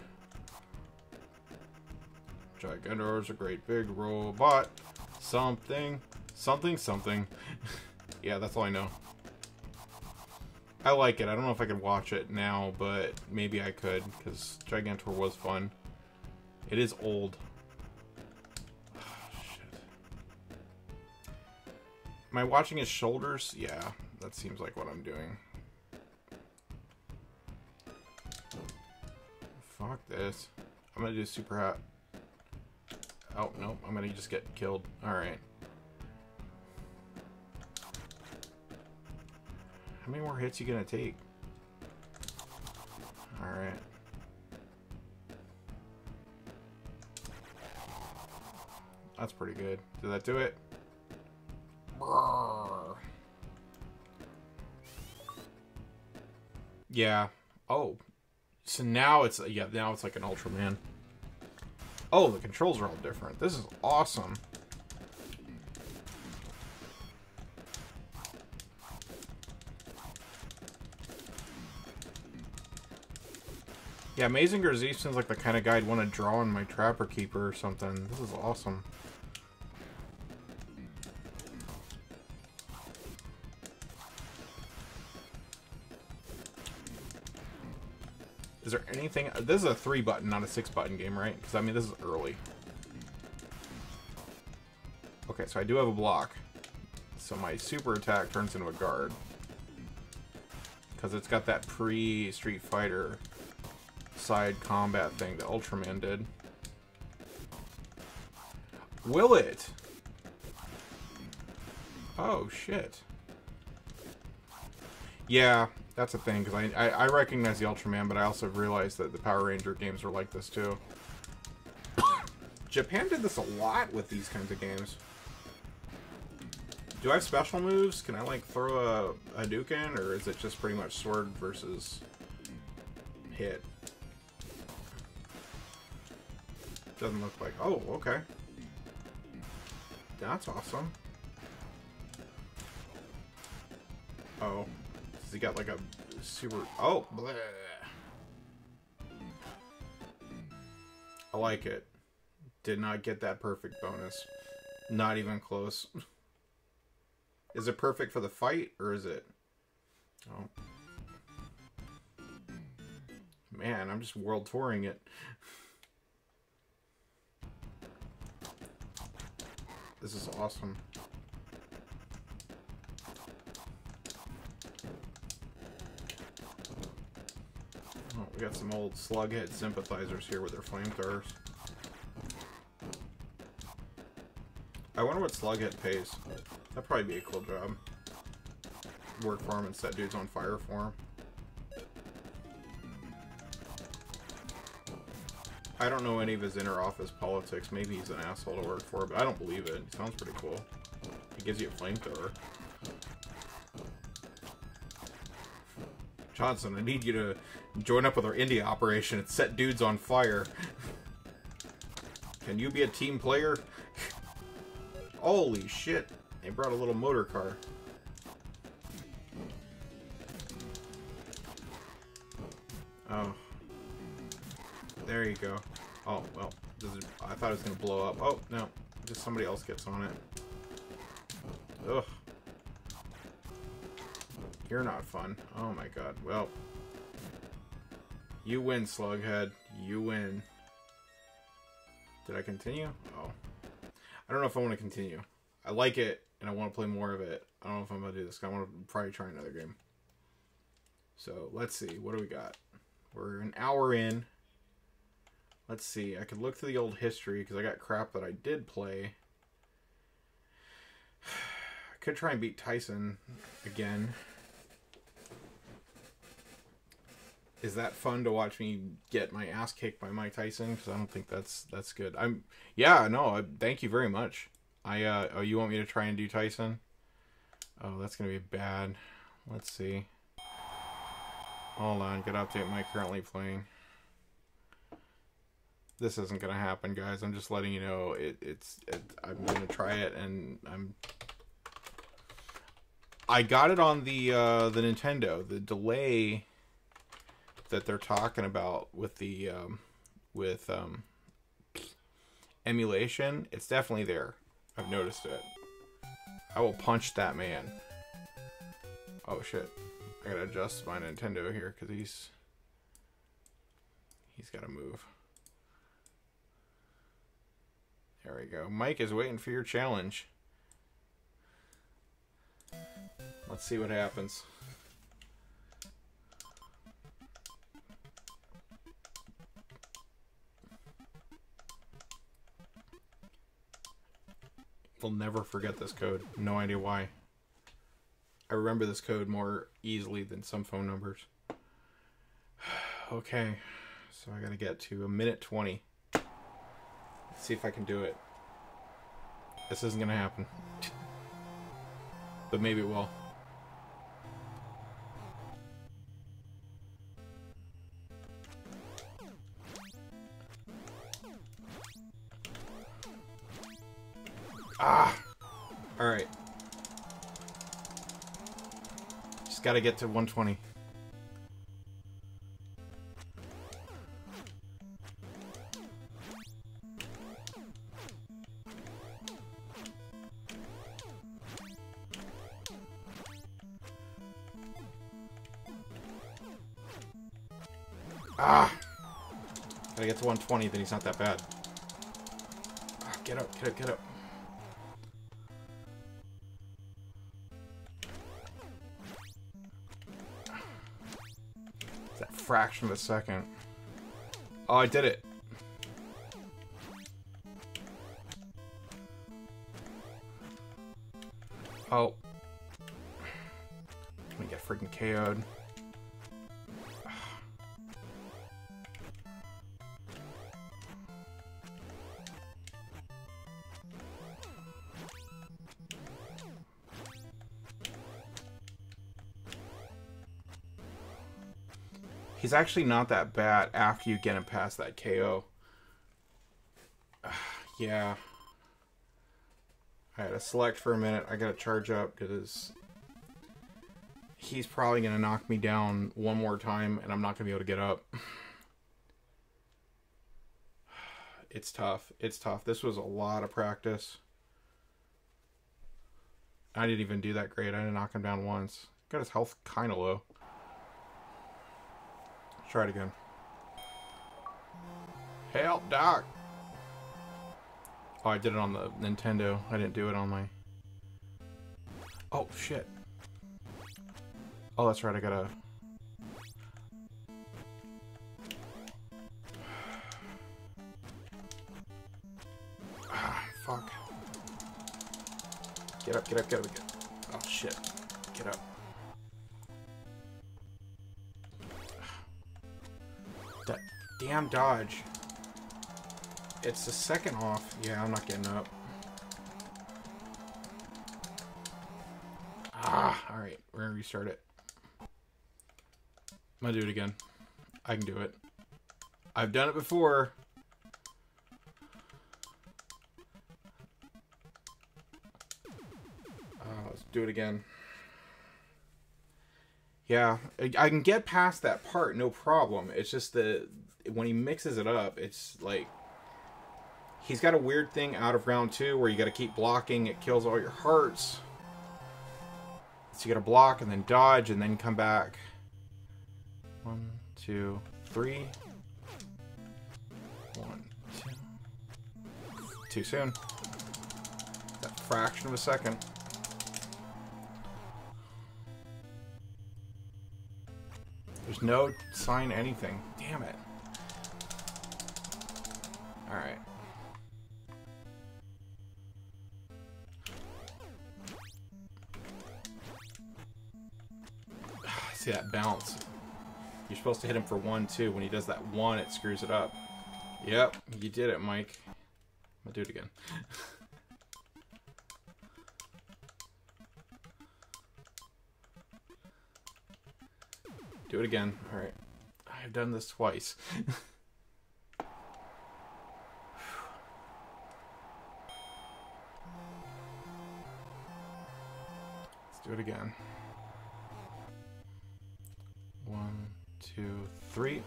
Gigantor's a great big robot. Something. Yeah, that's all I know. I like it. I don't know if I could watch it now, but maybe I could, because Gigantor was fun. It is old. Oh, shit. Am I watching his shoulders? Yeah, that seems like what I'm doing. Fuck this. I'm gonna do super hot. Oh, no, I'm gonna just get killed. Alright. How many more hits you gonna take? Alright. That's pretty good. Did that do it? Brrr. Yeah. Oh. So now it's, yeah, now it's like an Ultraman. Oh, the controls are all different. This is awesome. Yeah, Amazing Gradius seems like the kind of guy I'd want to draw in my Trapper Keeper or something. This is awesome. Is there anything... This is a 3-button, not a 6-button game, right? Because, I mean, this is early. Okay, so I do have a block. So my super attack turns into a guard. Because it's got that pre-Street Fighter side combat thing that Ultraman did. Will it? Oh, shit. Yeah, that's a thing, because I recognize the Ultraman, but I also realized that the Power Ranger games were like this, too. Japan did this a lot with these kinds of games. Do I have special moves? Can I, like, throw a Hadouken, or is it just pretty much sword versus hit? Doesn't look like... Oh, okay. That's awesome. Oh. Has he got, like, a super... Oh! Bleh. I like it. Did not get that perfect bonus. Not even close. Is it perfect for the fight, or is it... Oh. Man, I'm just world touring it. This is awesome. Oh, we got some old Slughead sympathizers here with their flamethrowers. I wonder what Slughead pays. That'd probably be a cool job. Work for him and set dudes on fire for him. I don't know any of his inter-office politics. Maybe he's an asshole to work for, but I don't believe it. He sounds pretty cool. He gives you a flamethrower. Johnson, I need you to join up with our India operation and set dudes on fire. Can you be a team player? Holy shit. They brought a little motor car. Oh. There you go. Oh, well. I thought it was going to blow up. Oh, no. Just somebody else gets on it. Ugh. You're not fun. Oh my god. Well. You win, Slughead. You win. Did I continue? Oh. I don't know if I want to continue. I like it, and I want to play more of it. I don't know if I'm going to do this. I want to probably try another game. So, let's see. What do we got? We're an hour in. Let's see. I could look through the old history, because I got crap that I did play. could try and beat Tyson again. Is that fun to watch me get my ass kicked by Mike Tyson? Because I don't think that's good. Yeah, no, thank you very much. Oh, you want me to try and do Tyson? Oh, that's gonna be bad. Let's see. Hold on, gotta update my currently playing. This isn't gonna happen, guys. I'm just letting you know. I'm gonna try it, and I got it on the Nintendo. The delay that they're talking about with the emulation, it's definitely there. I've noticed it. I will punch that man. Oh shit. I gotta adjust my Nintendo here because he's gotta move. There we go. Mike is waiting for your challenge. Let's see what happens. We'll never forget this code. No idea why. I remember this code more easily than some phone numbers. Okay, so I gotta get to 1:20. Let's see if I can do it. This isn't gonna happen. But maybe it will. Ah! Alright. Just gotta get to 120. Ah! Gotta get to 120, then he's not that bad. Ah, get up, get up, get up. That fraction of a second. Oh, I did it. Oh. I'm gonna get freaking KO'd. He's actually not that bad after you get him past that KO. Yeah. I had to select for a minute. I gotta charge up because he's probably gonna knock me down one more time and I'm not gonna be able to get up. It's tough. It's tough. This was a lot of practice. I didn't even do that great. I didn't knock him down once. Got his health kind of low. Try it again. Help, Doc! Oh, I did it on the Nintendo. I didn't do it on my... Oh, shit. Oh, that's right. I gotta... Ah, fuck. Get up, get up, get up, get up. Oh, shit. Get up. That damn dodge. It's the second off. Yeah, I'm not getting up. Ah, alright. We're gonna restart it. I'm gonna do it again. I can do it. I've done it before. Let's do it again. Yeah, I can get past that part, no problem. It's just that when he mixes it up, it's like... He's got a weird thing out of round 2 where you gotta keep blocking, it kills all your hearts. So you gotta block and then dodge and then come back. 1, 2, 3. 1, 2. Too soon. That fraction of a second. There's no sign anything. Damn it. Alright. See that bounce? You're supposed to hit him for 1, too. When he does that 1, it screws it up. Yep, you did it, Mike. I'm gonna do it again. Do it again. Alright. I've done this twice. Let's do it again. 1, 2, 3.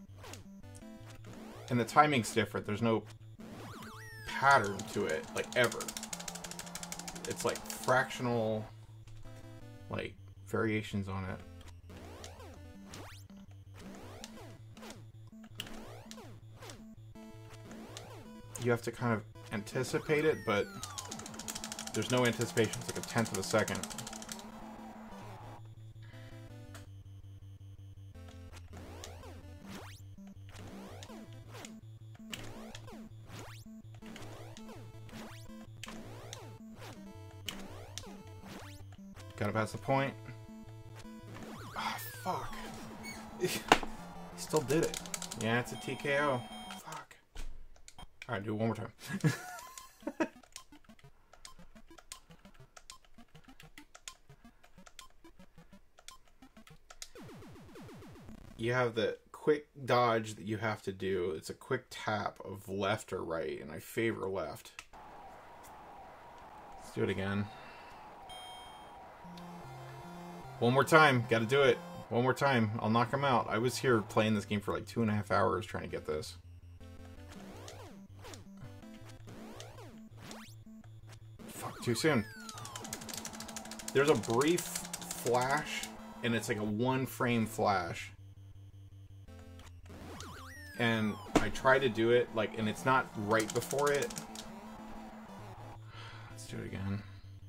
And the timing's different. There's no pattern to it, like, ever. It's like fractional, like, variations on it. You have to kind of anticipate it, but there's no anticipation. It's like a 1/10 of a second. Gotta pass the point. Ah, oh, fuck. He still did it. Yeah, it's a TKO. Fuck. Alright, do it one more time. You have the quick dodge that you have to do. It's a quick tap of left or right, and I favor left. Let's do it again. One more time. Gotta do it. One more time. I'll knock him out. I was here playing this game for like 2.5 hours trying to get this. Fuck, too soon. There's a brief flash, and it's like a 1-frame flash. And I try to do it, like, and it's not right before it. Let's do it again.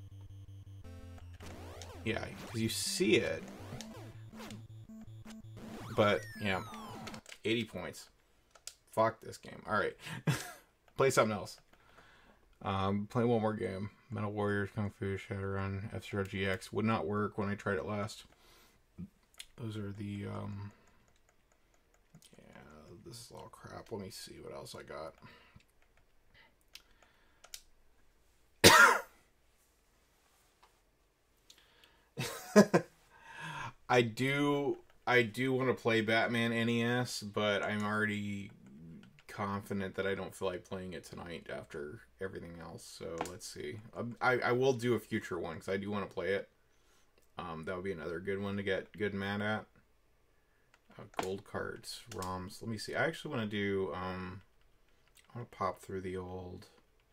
Yeah, because you see it. But, yeah. 80 points. Fuck this game. Alright. Play something else. Play one more game. Metal Warriors, Kung Fu, Shadowrun, F-Zero GX. Would not work when I tried it last. Those are the, yeah, this is all crap. Let me see what else I got. I do want to play Batman NES, but I'm already confident that I don't feel like playing it tonight after everything else. So let's see. I will do a future one because I do want to play it. That would be another good one to get good mad at. Gold cards, ROMs. Let me see. I actually want to do. I want to pop through the old.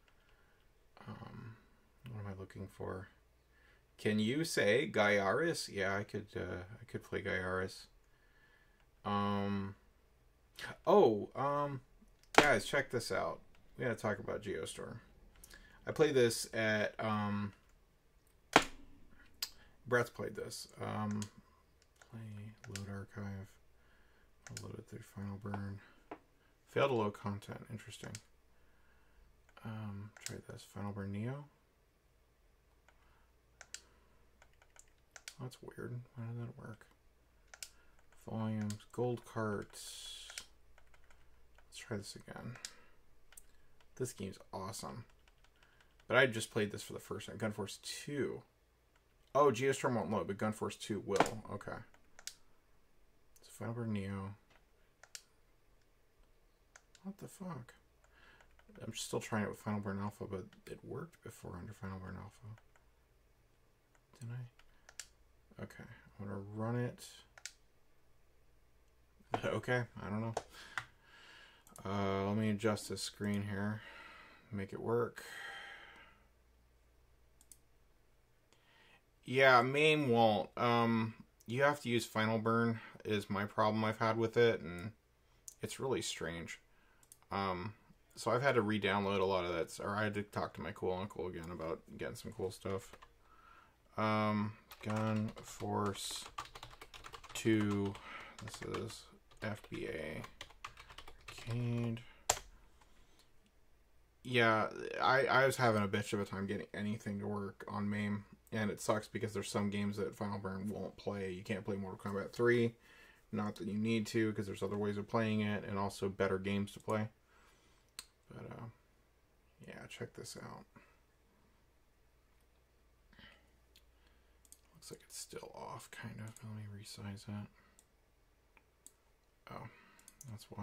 What am I looking for? Can you say Gaiaris? Yeah, I could play Gaiaris. Guys, check this out. We gotta talk about Geostorm. I played this at, Brett's played this. Play, load archive. I'll load it through Final Burn. Failed to load content, interesting. Try this, Final Burn Neo. That's weird. Why did that work? Volumes, gold carts. Let's try this again. This game's awesome. But I just played this for the first time. Gunforce 2. Oh, Geostorm won't load, but Gunforce 2 will. Okay. So Final Burn Neo. What the fuck? I'm still trying it with Final Burn Alpha, but it worked before under Final Burn Alpha. Didn't I? Okay, I'm gonna run it. Okay, I don't know. Let me adjust this screen here. Make it work. Yeah, MAME won't. You have to use Final Burn is my problem I've had with it, and it's really strange. So I've had to re-download a lot of that, or I had to talk to my cool uncle again about getting some cool stuff. Gunforce 2. This is FBA Arcade. Yeah, I was having a bitch of a time getting anything to work on MAME. And it sucks because there's some games that Final Burn won't play. You can't play Mortal Kombat 3. Not that you need to, because there's other ways of playing it, and also better games to play. But, yeah, check this out. Looks like it's still off, kind of. Let me resize that. Oh, that's why.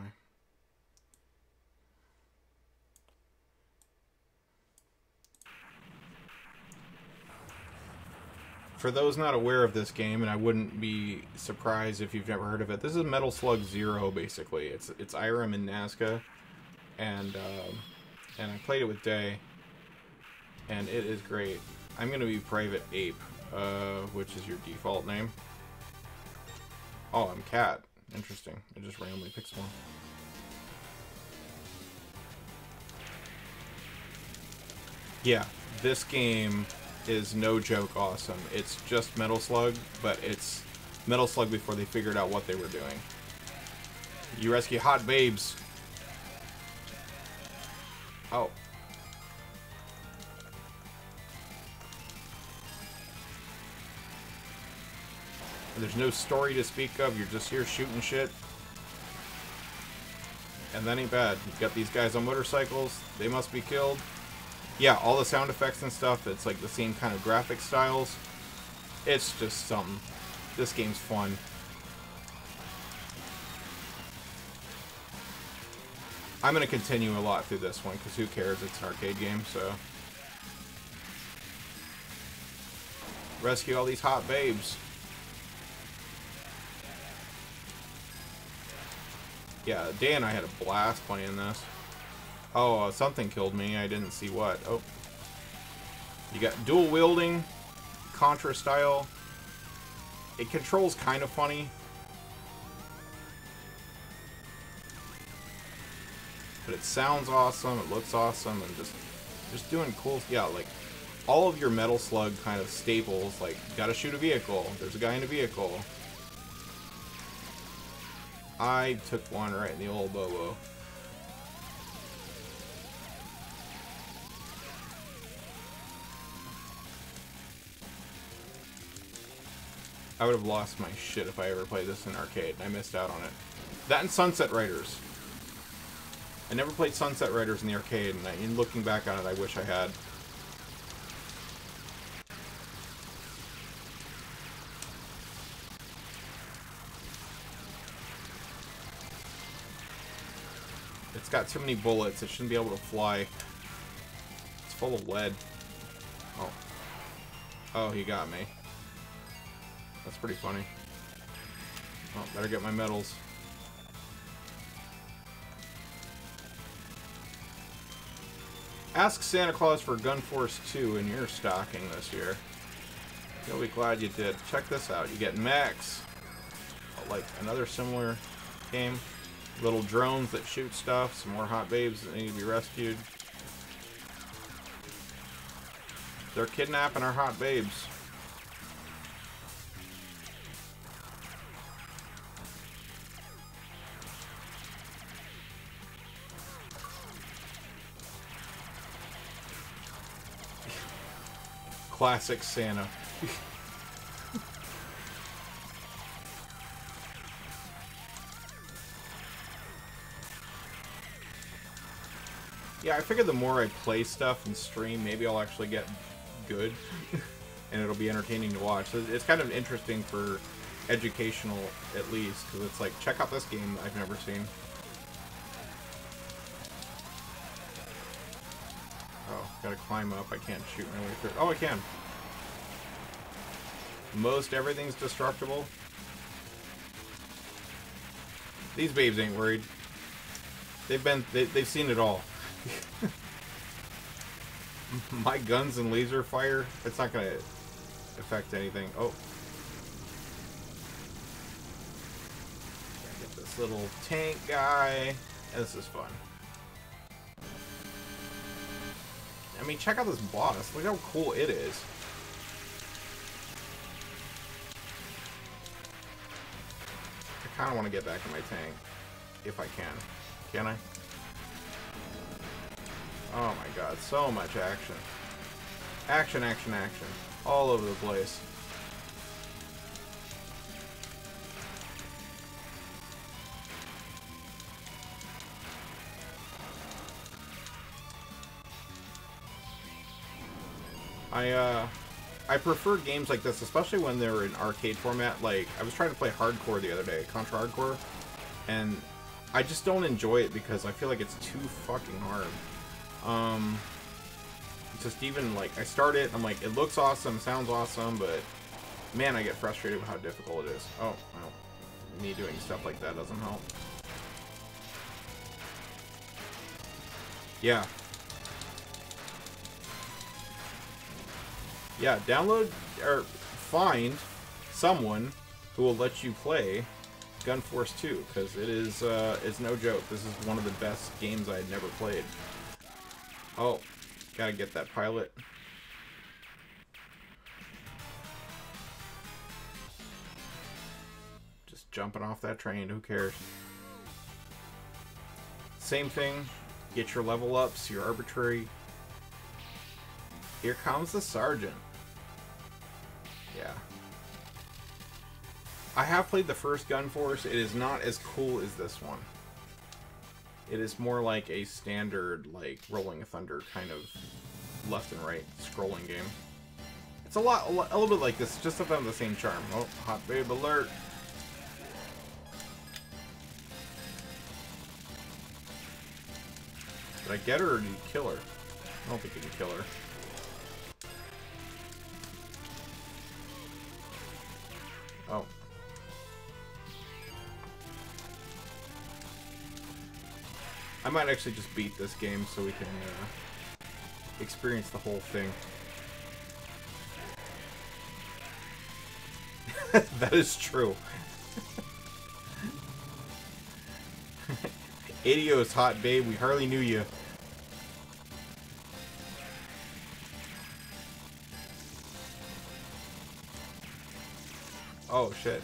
For those not aware of this game, and I wouldn't be surprised if you've never heard of it, this is Metal Slug Zero, basically. It's Irem and Nazca, and I played it with Day, and it is great. I'm going to be Private Ape, which is your default name. Oh, I'm Cat. Interesting. It just randomly picks one. Yeah, this game is no joke awesome. It's just Metal Slug, but it's Metal Slug before they figured out what they were doing. You rescue hot babes. Oh. There's no story to speak of. You're just here shooting shit. And that ain't bad. You've got these guys on motorcycles. They must be killed. Yeah, all the sound effects and stuff, it's like the same kind of graphic styles. It's just something. This game's fun. I'm going to continue a lot through this one, because who cares? It's an arcade game, so. Rescue all these hot babes. Yeah, Day and I had a blast playing this. Oh, something killed me. I didn't see what. Oh. You got dual wielding, Contra style. It controls kind of funny. But it sounds awesome, it looks awesome, and just doing cool. Yeah, like all of your Metal Slug kind of staples, like gotta shoot a vehicle. There's a guy in a vehicle. I took one right in the old Bobo. I would have lost my shit if I ever played this in arcade, and I missed out on it. That and Sunset Riders. I never played Sunset Riders in the arcade, and in looking back on it, I wish I had. It's got too many bullets. It shouldn't be able to fly. It's full of lead. Oh. Oh, he got me. That's pretty funny. Oh, better get my medals. Ask Santa Claus for Gun Force 2 in your stocking this year. You'll be glad you did. Check this out. You get mechs. Like another similar game. Little drones that shoot stuff. Some more hot babes that need to be rescued. They're kidnapping our hot babes. Classic Santa. Yeah, I figure the more I play stuff and stream, maybe I'll actually get good. And it'll be entertaining to watch. So it's kind of interesting for educational, at least, because it's like, check out this game I've never seen. Oh, gotta climb up. I can't shoot my way through. Oh, I can. Most everything's destructible. These babes ain't worried. They've seen it all. My guns and laser fire, it's not gonna affect anything. Oh. Gotta get this little tank guy. This is fun. I mean, check out this boss. Look how cool it is. I kind of want to get back in my tank. If I can. Can I? Oh my god, so much action. Action, action, action. All over the place. I prefer games like this, especially when they're in arcade format. Like, I was trying to play Hardcore the other day, Contra Hardcore, and I just don't enjoy it because I feel like it's too fucking hard. Just even, like, I start it, I'm like, it looks awesome, sounds awesome, but, man, I get frustrated with how difficult it is. Oh, well, me doing stuff like that doesn't help. Yeah. Yeah, download, or find someone who will let you play Gun Force 2, because it is, it's no joke. This is one of the best games I had never played. Oh, gotta get that pilot. Just jumping off that train, who cares? Same thing, get your level ups, your arbitrary. Here comes the sergeant. Yeah. I have played the first Gun Force. It is not as cool as this one. It is more like a standard, like, Rolling Thunder kind of left and right scrolling game. It's a little bit like this, just about the same charm. Oh, hot babe alert. Did I get her or did you kill her? I don't think you can kill her. Oh. I might actually just beat this game so we can experience the whole thing. That is true. Adios, hot babe. We hardly knew you. Oh, shit.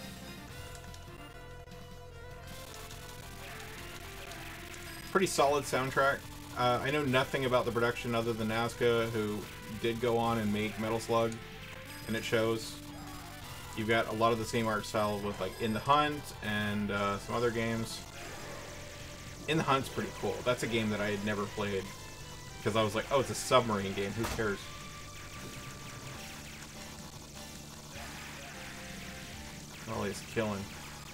Pretty solid soundtrack. I know nothing about the production other than Nazca, who did go on and make Metal Slug, and it shows. You've got a lot of the same art style with, like, In the Hunt and some other games. In the Hunt's pretty cool. That's a game that I had never played, because I was like, oh, it's a submarine game. Who cares? All he's killing.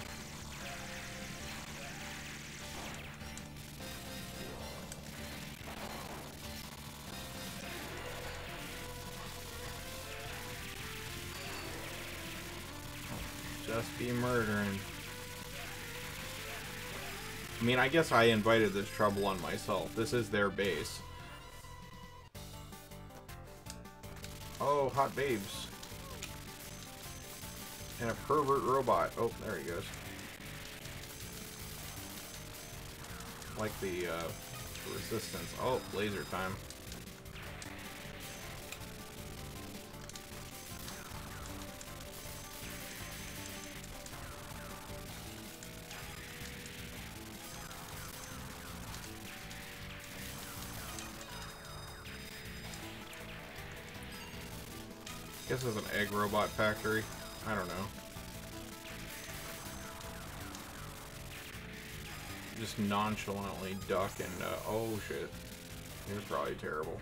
Just be murdering. I mean, I guess I invited this trouble on myself. This is their base. Oh, hot babes. And a pervert robot. Oh, there he goes. Like the resistance. Oh, laser time. Guess it's an egg robot factory. I don't know. Just nonchalantly duck and, oh shit. You're probably terrible.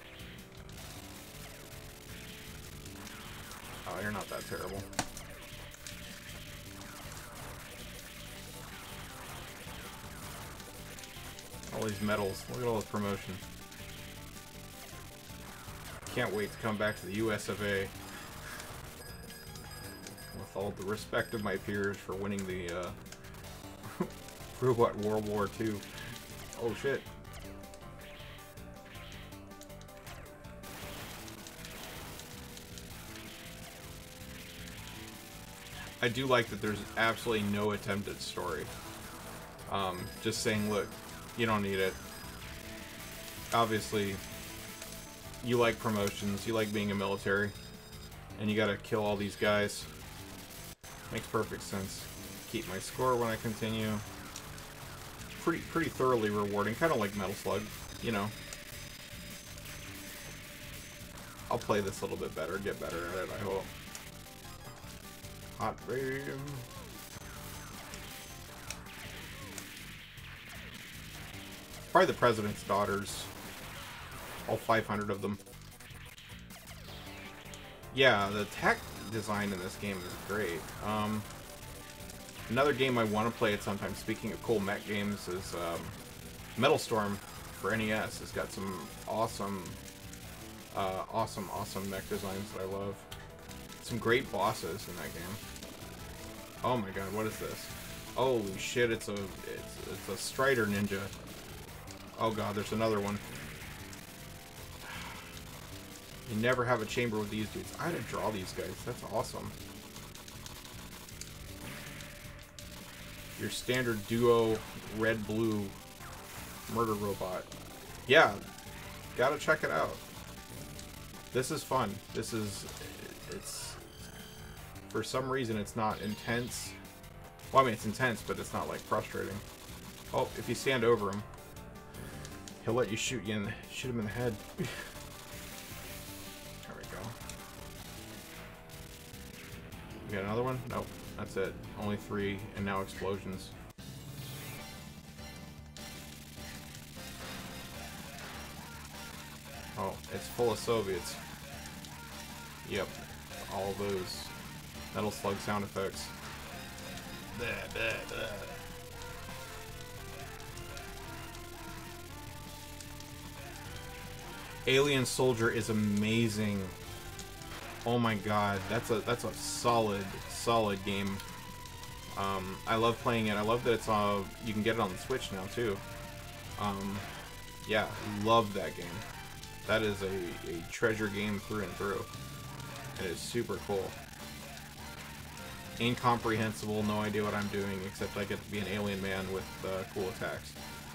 Oh, you're not that terrible. All these medals. Look at all this promotion. Can't wait to come back to the US of A. With all the respect of my peers for winning the Robot World War II. Oh shit. I do like that there's absolutely no attempt at story. Just saying, look, you don't need it. Obviously, you like promotions, you like being a military, and you gotta kill all these guys. Makes perfect sense. Keep my score when I continue. Pretty thoroughly rewarding, kind of like Metal Slug, you know. A I'll play this a little bit better, get better at it, I hope. Hot babe. Probably the President's Daughters. All 500 of them. Yeah, the tech design in this game is great. Another game I want to play at some time, speaking of cool mech games, is Metal Storm for NES. It's got some awesome mech designs that I love. Some great bosses in that game. Oh my god, what is this? Holy shit, it's a Strider Ninja. Oh god, there's another one. You never have a chamber with these dudes. I had to draw these guys. That's awesome. Your standard duo red-blue murder robot. Yeah, gotta check it out. This is fun. It's for some reason it's not intense. Well, I mean it's intense, but it's not like frustrating. Oh, if you stand over him, he'll let you shoot him in the head. You got another one? Nope. That's it. Only 3, and now explosions. Oh, it's full of Soviets. Yep. All those Metal Slug sound effects. Blah, blah, blah. Alien Soldier is amazing. Oh my god, that's a solid game. I love playing it. I love that it's you can get it on the Switch now too. Yeah, love that game. That is a treasure game through and through. It is super cool. Incomprehensible, no idea what I'm doing except I get to be an alien man with cool attacks.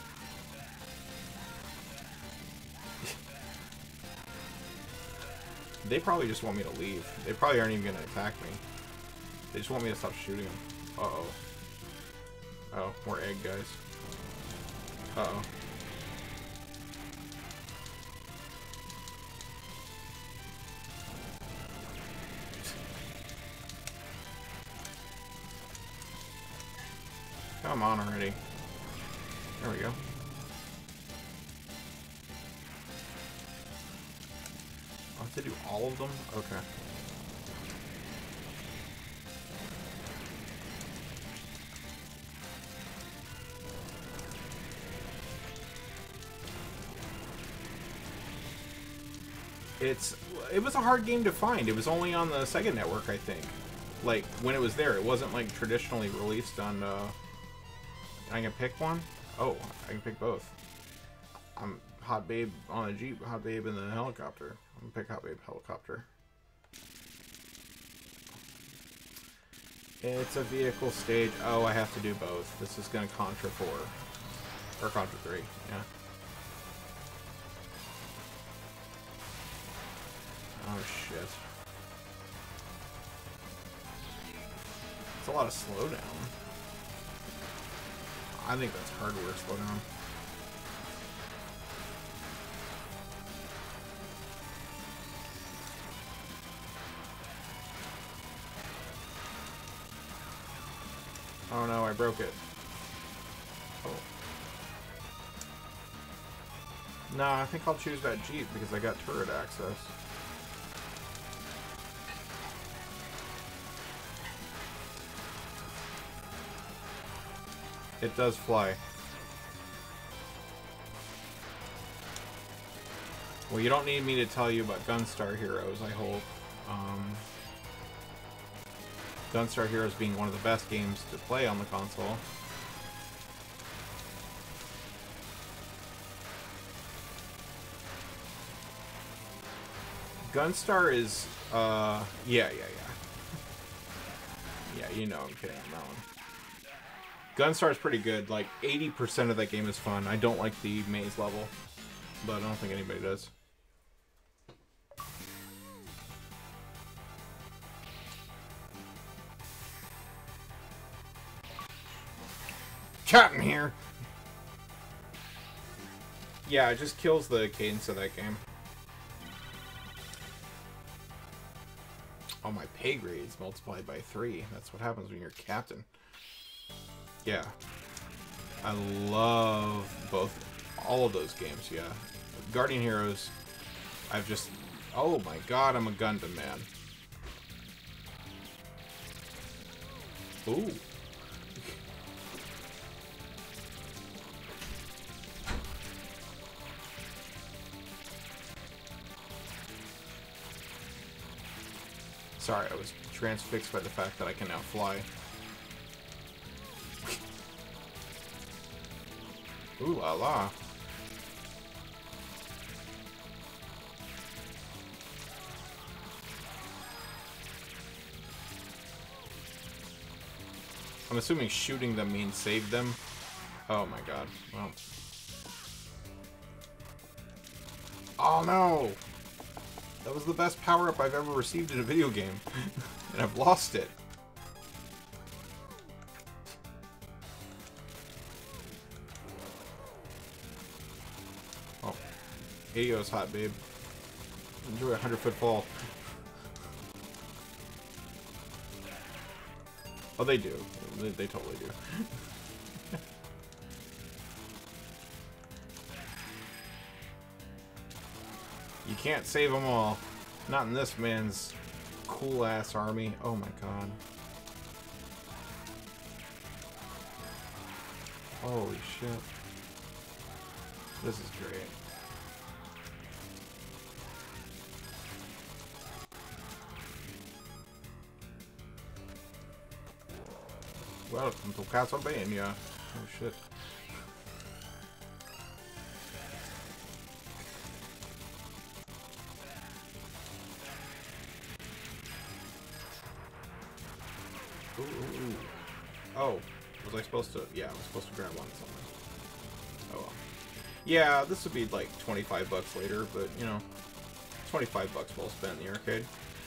They probably just want me to leave. They probably aren't even going to attack me. They just want me to stop shooting them. Uh-oh. Oh, more egg guys. Uh-oh. Come on already. There we go. I have to do all of them? Okay. It was a hard game to find. It was only on the Sega network, I think. Like, when it was there, it wasn't like traditionally released on I can pick one? Oh, I can pick both. I'm Hot Babe on a Jeep, Hot Babe in the helicopter. I'm gonna pick Hot Babe helicopter. It's a vehicle stage. Oh, I have to do both. This is gonna Contra 4. Or Contra 3, yeah. Oh shit. It's a lot of slowdown. I think that's hardware slowdown. Oh no, I broke it. Oh. Nah, I think I'll choose that Jeep because I got turret access. It does fly. Well, you don't need me to tell you about Gunstar Heroes, I hope. Gunstar Heroes being one of the best games to play on the console. Gunstar is, yeah. Yeah, you know I'm kidding on that one. Gunstar is pretty good. Like, 80% of that game is fun. I don't like the maze level, but I don't think anybody does. Chatting here! Yeah, it just kills the cadence of that game. Oh, my pay grade's multiplied by 3. That's what happens when you're captain. Yeah. I love all of those games, yeah. Guardian Heroes, I've just... Oh my god, I'm a Gundam man. Ooh. Sorry, I was transfixed by the fact that I can now fly. Ooh la la. I'm assuming shooting them means save them. Oh my god. Well. Oh no! That was the best power-up I've ever received in a video game. And I've lost it. Oh. Ayo's hot, babe. Enjoy a 100-foot fall. Oh, they do. They totally do. You can't save them all. Not in this man's cool-ass army. Oh my god. Holy shit. This is great. Welcome to Castlevania. Oh shit. Ooh, ooh, ooh. Oh, was I supposed to? Yeah, I was supposed to grab on something. Oh well. Yeah, this would be like 25 bucks later, but you know, 25 bucks well spent in the arcade.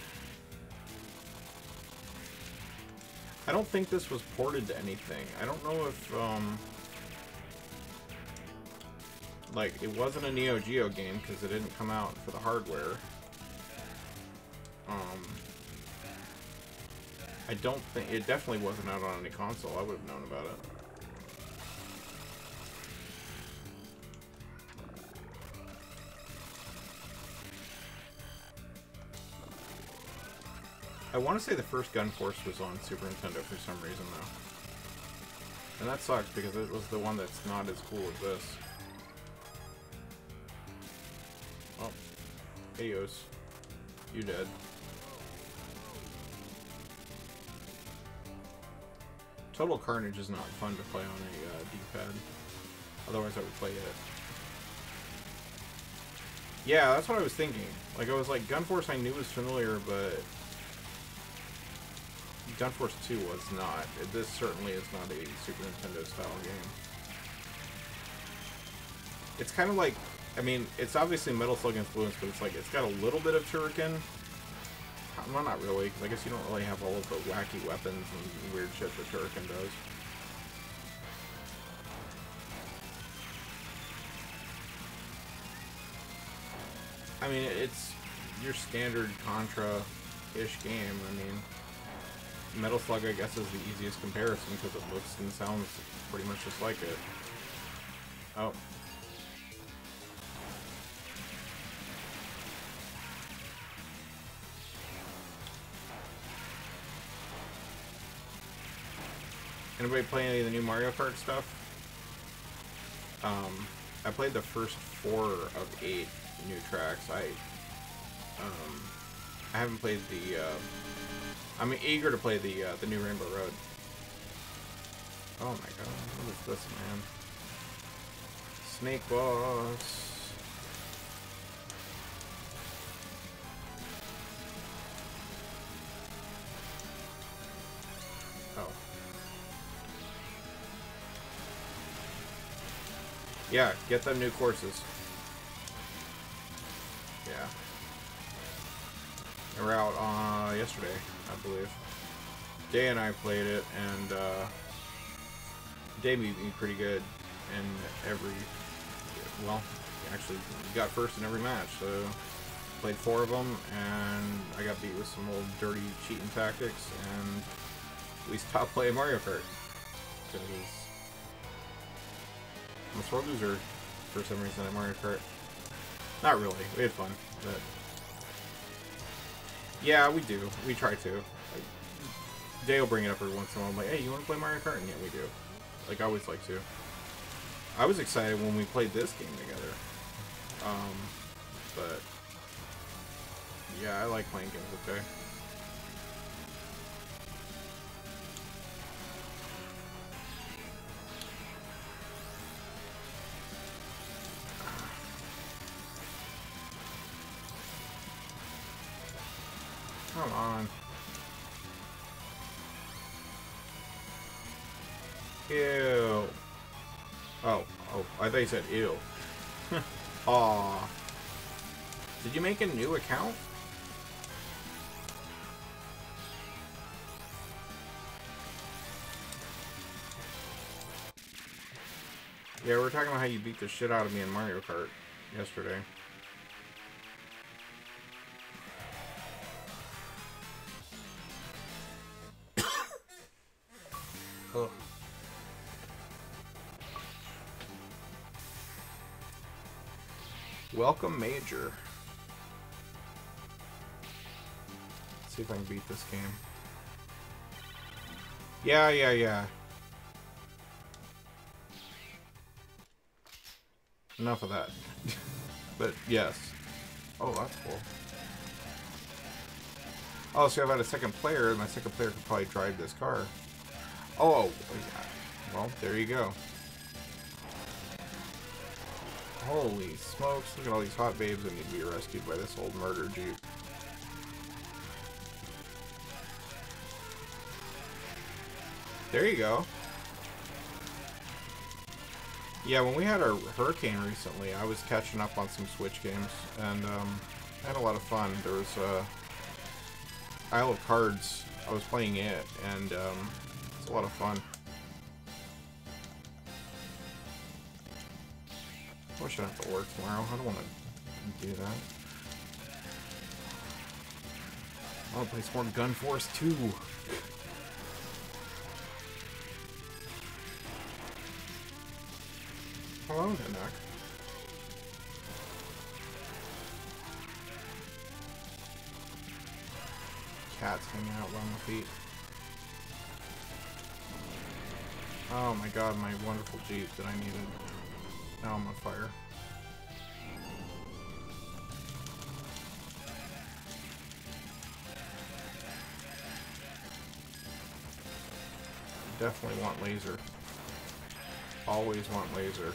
I don't think this was ported to anything. I don't know if, like, it wasn't a Neo Geo game because it didn't come out for the hardware. I don't think, it definitely wasn't out on any console. I would have known about it. I want to say the first Gun Force was on Super Nintendo for some reason, though. And that sucks, because it was the one that's not as cool as this. Oh. Ayos. You dead. Total Carnage is not fun to play on a D-pad. Otherwise I would play it. Yeah, that's what I was thinking. Like, I was like, Gun Force I knew was familiar, but... Gun Force 2 was not. This certainly is not a Super Nintendo style game. It's kind of like, I mean, it's obviously Metal Slug influence, but it's like, it's got a little bit of Turrican. Well, not really, because I guess you don't really have all of the wacky weapons and weird shit that Turrican does. I mean, it's your standard Contra-ish game. I mean, Metal Slug, I guess, is the easiest comparison because it looks and sounds pretty much just like it. Oh. Anybody play any of the new Mario Kart stuff? I played the first 4 of 8 new tracks. I haven't played the, I'm eager to play the new Rainbow Road. Oh my god, what is this, man? Snake Boss. Oh. Yeah, get them new courses. Yeah. They were out yesterday, I believe. Day and I played it, and Day beat me pretty good in every, well, actually got first in every match, so played 4 of them, and I got beat with some old dirty cheating tactics, and we stopped playing Mario Kart. Because I'm a sore loser for some reason at Mario Kart. Not really. We had fun, but yeah, we do. We try to. Day will bring it up every once in a while. I'm like, hey, you want to play Mario Kart? And yeah, we do. Like, I always like to. I was excited when we played this game together. But yeah, I like playing games, okay? Come on. Ew. Oh, I thought you said ew. Aw. Did you make a new account? Yeah, we were talking about how you beat the shit out of me in Mario Kart yesterday. Ugh. Welcome, Major. Let's see if I can beat this game. Yeah. Enough of that. But yes. Oh, that's cool. Oh, so if I had a second player, my second player could probably drive this car. Oh, yeah. Well, there you go. Holy smokes, look at all these hot babes that need to be rescued by this old murder Jeep. There you go. Yeah, when we had our hurricane recently, I was catching up on some Switch games, and I had a lot of fun. There was Isle of Cards. I was playing it, and it's a lot of fun. I wish I didn't have to work tomorrow. I don't want to do that. I want to play some more Gun Force 2. Hello, Nanak. Cats hanging out around my feet. Oh my god, my wonderful Jeep that I needed. Now I'm on fire. Definitely want laser. Always want laser.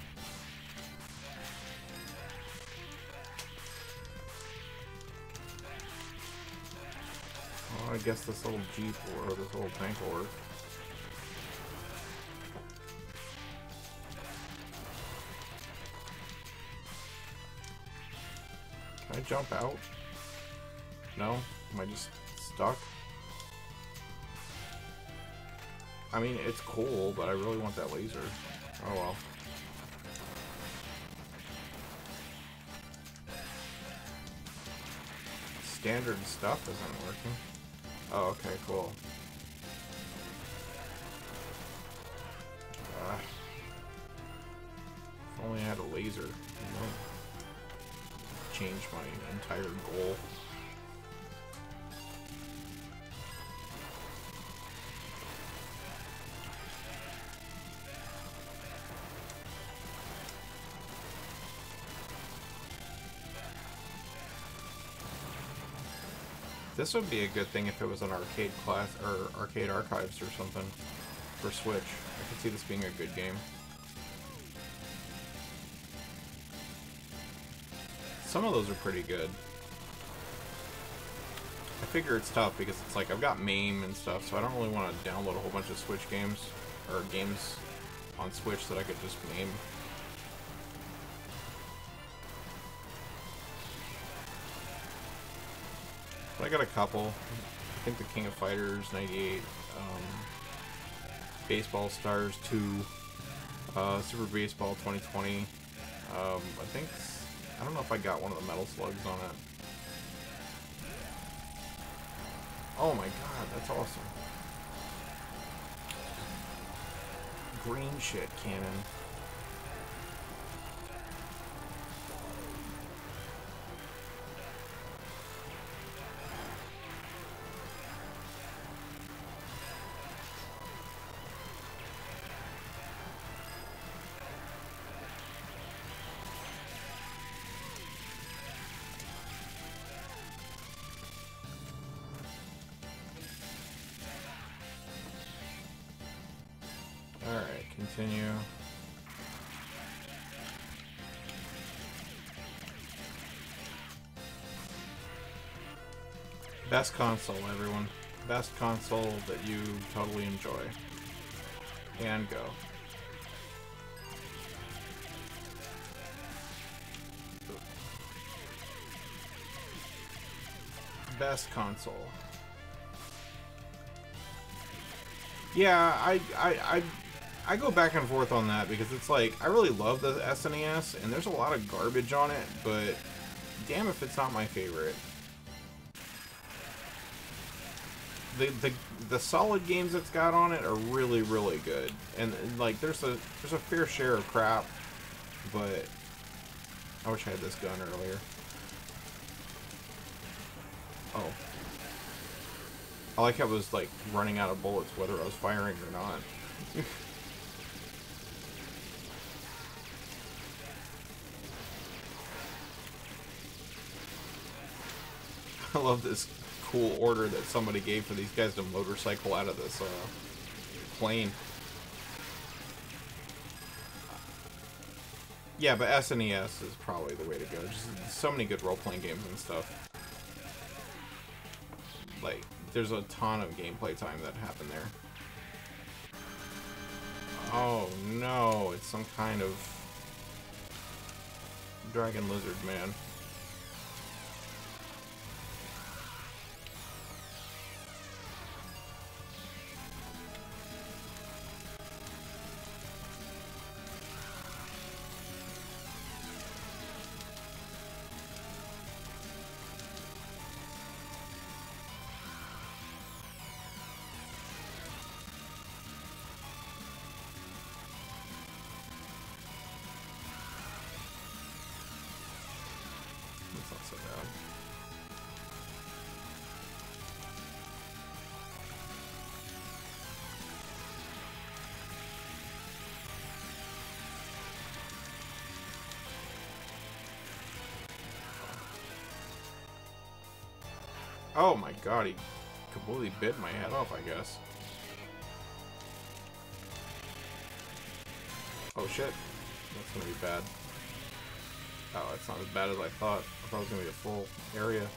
Well, I guess this little Jeep or this little tank will work. Can I jump out? No? Am I just stuck? I mean, it's cool, but I really want that laser. Oh well. Standard stuff isn't working. Oh, okay, cool. If only I had a laser. You know? Change my entire goal. This would be a good thing if it was an arcade class or arcade archives or something for Switch. I could see this being a good game. Some of those are pretty good. I figure it's tough because it's like I've got MAME and stuff, so I don't really want to download a whole bunch of Switch games or games on Switch that I could just MAME. But I got a couple. I think the King of Fighters 98, Baseball Stars 2, Super Baseball 2020. I don't know if I got one of the Metal Slugs on it. Oh my god, that's awesome. Green shit cannon. Alright, continue. Best console, everyone. Best console that you totally enjoy. And go. Best console. Yeah, I go back and forth on that because it's like, I really love the SNES, and there's a lot of garbage on it, but damn if it's not my favorite. The solid games it's got on it are really, really good. And like there's a fair share of crap, but I wish I had this gun earlier. Oh. I like how I was like running out of bullets whether I was firing or not. I love this cool order that somebody gave for these guys to motorcycle out of this plane. Yeah, but SNES is probably the way to go. Just so many good role-playing games and stuff. Like, there's a ton of gameplay time that happened there. Oh no, it's some kind of dragon lizard man. That's not so bad. Oh my god, he completely bit my head off, I guess. Oh shit. That's gonna be bad. Oh, it's not as bad as I thought. I thought it was gonna be a full area.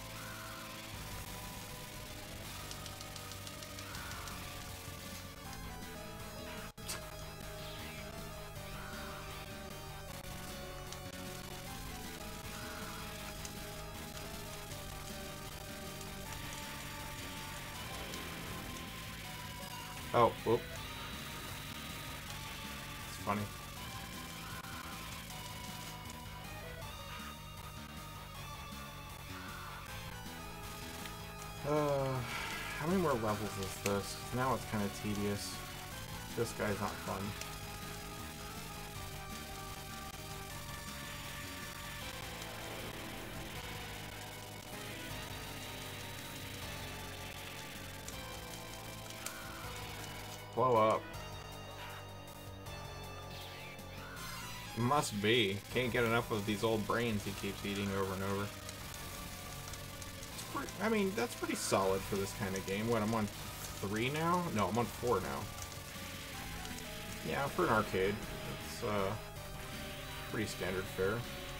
Oh, whoop. It's funny. How many more levels is this? Now it's kind of tedious. This guy's not fun. Blow up. Must be. Can't get enough of these old brains he keeps eating over and over. I mean, that's pretty solid for this kind of game. What, I'm on 3 now? No, I'm on 4 now. Yeah, for an arcade, it's pretty standard fare.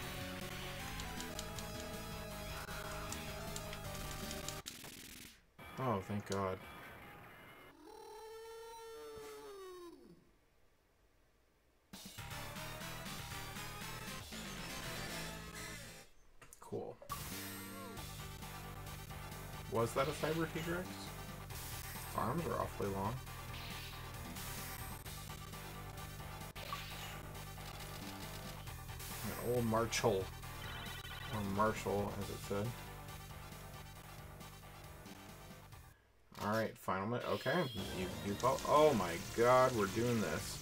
Oh, thank God. Cool. Was that a Cyber T-Rex? Arms are awfully long. An old Marshall. Or Marshall, as it said. Alright, final minute. Okay. You oh my god, we're doing this.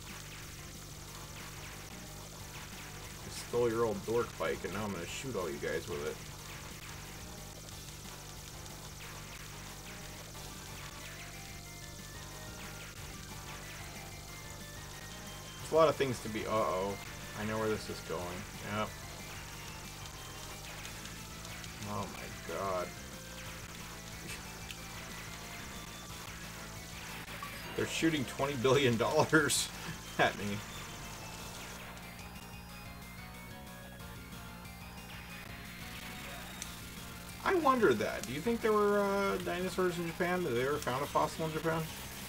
I stole your old dork bike and now I'm gonna shoot all you guys with it. There's a lot of things to be. Uh-oh. I know where this is going. Yep. Oh my god. They're shooting $20 billion at me. I wonder that. Do you think there were dinosaurs in Japan? Did they ever found a fossil in Japan?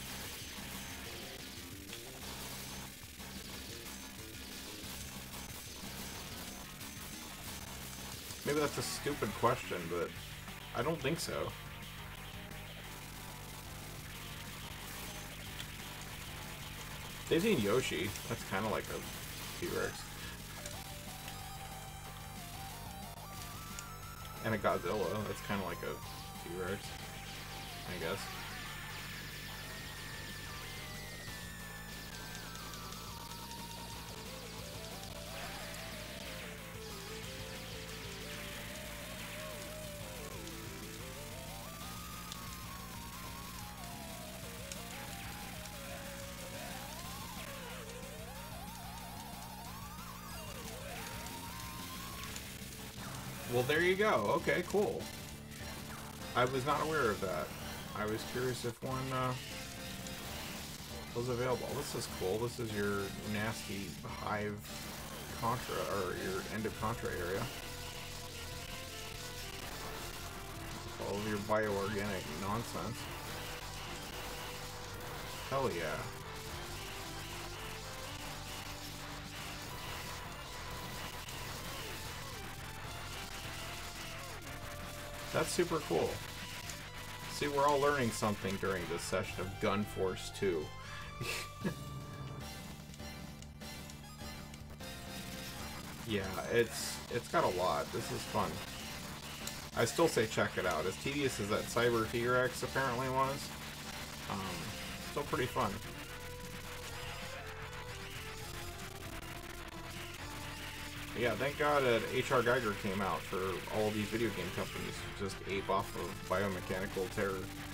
Maybe that's a stupid question, but I don't think so. They've seen Yoshi. That's kind of like a T-Rex. And a Godzilla. That's kind of like a T-Rex, I guess. Well, there you go. Okay, cool. I was not aware of that. I was curious if one was available. This is cool. This is your nasty hive contra, or your end of contra area. All of your bioorganic nonsense. Hell yeah. That's super cool. See, we're all learning something during this session of Gun Force 2. Yeah, it's got a lot. This is fun. I still say check it out. As tedious as that Cyber T-Rex apparently was, still pretty fun. Yeah, thank God that H.R. Geiger came out for all these video game companies to just ape off of biomechanical terror.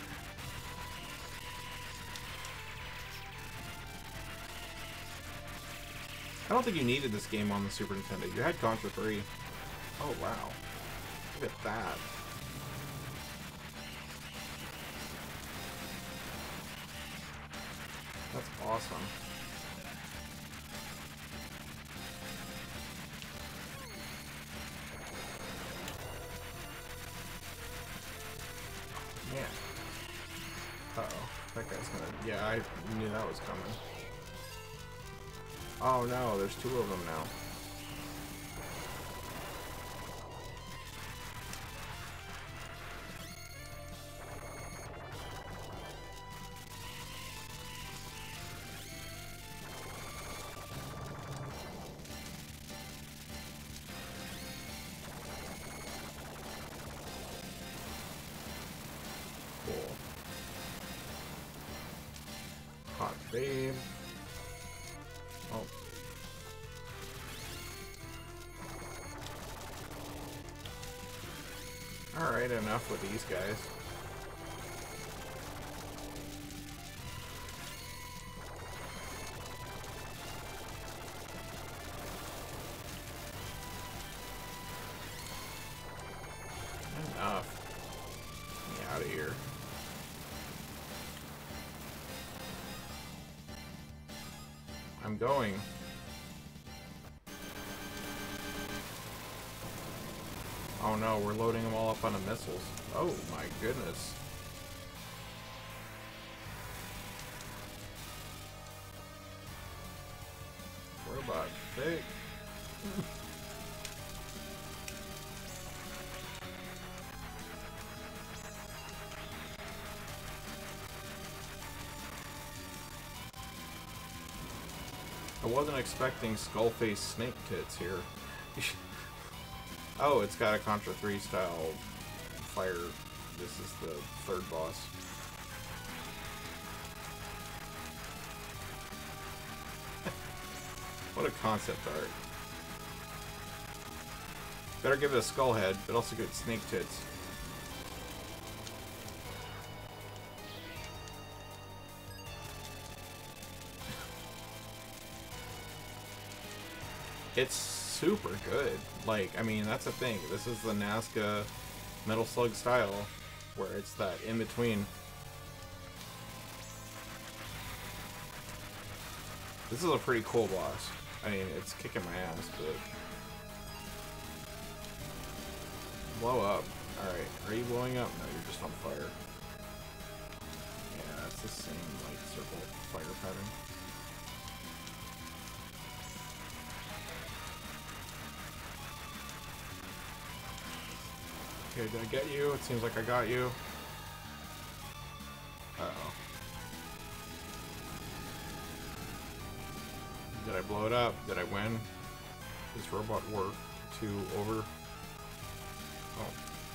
I don't think you needed this game on the Super Nintendo. You had Contra 3. Oh, wow. Look at that. That's awesome. Yeah. Uh-oh. That guy's gonna... Yeah, I knew that was coming. Oh no, there's two of them now. Cool. Hot babe. Oh. Alright, enough with these guys. Enough. Get me out of here. I'm going. Oh no, we're loading them all up on the missiles. Oh my goodness. Robot fake. I wasn't expecting skull-faced snake tits here. Oh, it's got a Contra 3 style fire. This is the third boss. What a concept art. Better give it a skull head, but also get snake tits. It's super good. Like, I mean, that's the thing. This is the Nazca Metal Slug style, where it's that in-between. This is a pretty cool boss. I mean, it's kicking my ass, but... Blow up. Alright, are you blowing up? No, you're just on fire. Yeah, that's the same, like, circle fire pattern. Okay, did I get you? It seems like I got you. Uh-oh. Did I blow it up? Did I win? Does robot work? 2 over. Oh.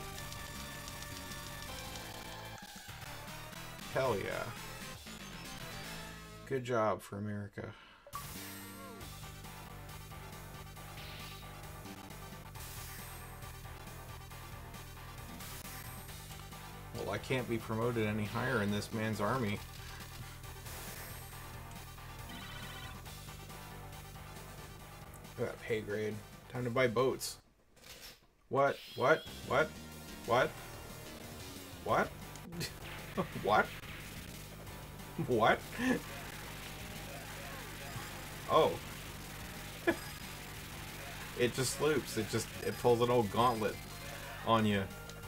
Hell yeah. Good job for America. Well, I can't be promoted any higher in this man's army. Look at that pay grade. Time to buy boats. What? What? What? What? What? What? What? Oh. It just loops. It pulls an old gauntlet on you.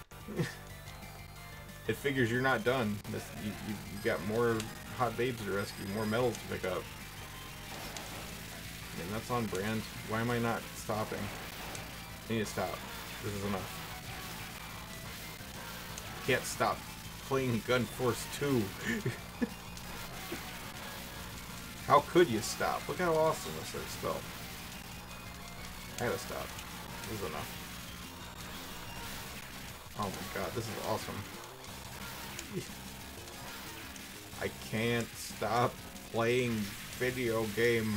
It figures you're not done. You got more hot babes to rescue, more medals to pick up. And that's on brand. Why am I not stopping? I need to stop. This is enough. Can't stop playing Gun Force 2. How could you stop? Look how awesome this is still. I gotta stop. This is enough. Oh my god, this is awesome. I can't stop playing video game.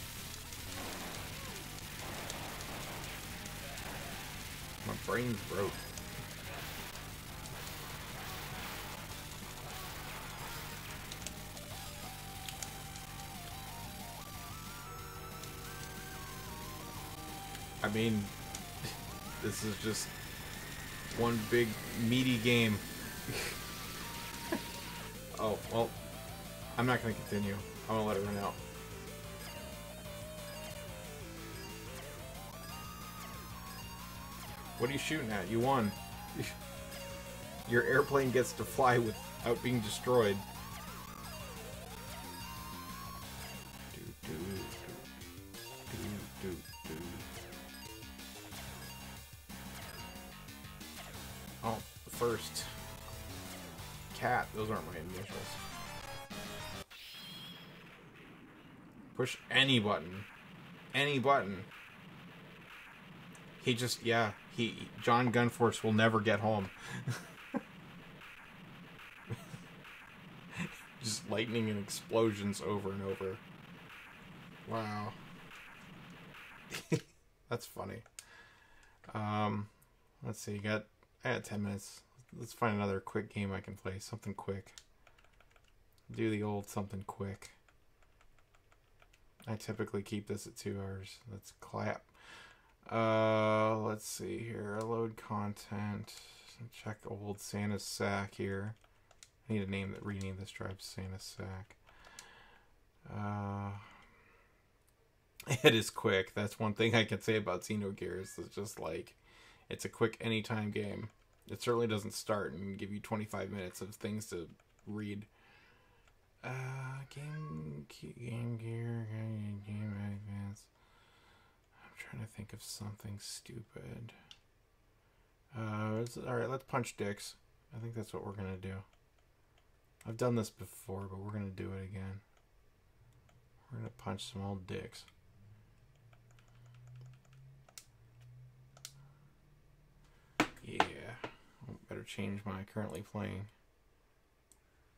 My brain's broke. I mean, this is just one big meaty game. Oh, well, I'm not going to continue. I'm going to let it run out. What are you shooting at? You won. Your airplane gets to fly without being destroyed. Oh, the first. Cat. Those aren't my initials. Push any button. Any button. He just, yeah, John Gunforce will never get home. Just lightning and explosions over and over. Wow. That's funny. Let's see, I got 10 minutes. Let's find another quick game I can play. Something quick. Do the old something quick. I typically keep this at 2 hours. Let's clap. Let's see here. Load content. Check old Santa's sack here. I need to rename this tribe Santa's sack. It is quick. That's one thing I can say about Xenogears. It's just like, it's a quick anytime game. It certainly doesn't start and give you 25 minutes of things to read. Game Gear, Game Advance. I'm trying to think of something stupid. Alright, let's punch dicks. I think that's what we're gonna do. I've done this before, but we're gonna do it again. We're gonna punch some old dicks. Yeah. Better change my currently playing.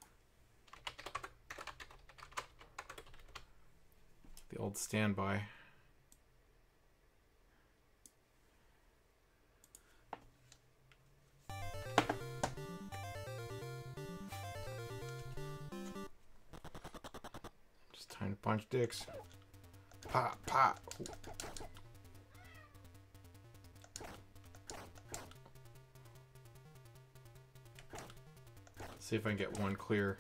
The old standby. Time to punch dicks. Pop, pop. See if I can get one clear.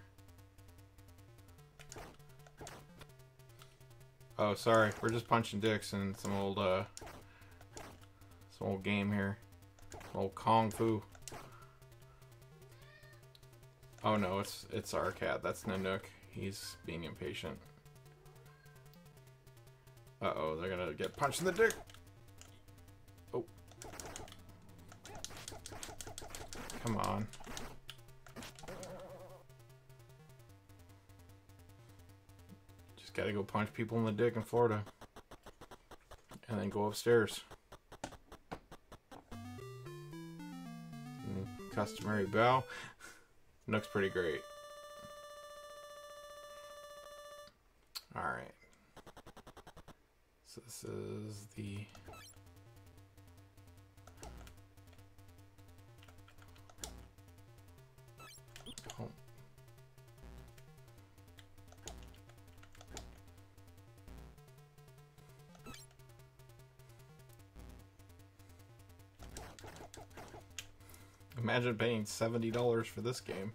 Oh, sorry. We're just punching dicks in some old game here. Some old Kung Fu. Oh no, it's our cat. That's Nanook. He's being impatient. Uh-oh, they're gonna get punched in the dick. Oh. Come on. Just gotta go punch people in the dick in Florida. And then go upstairs. Customary bow. Looks pretty great. Alright. So this is the... Oh. Imagine paying $70 for this game.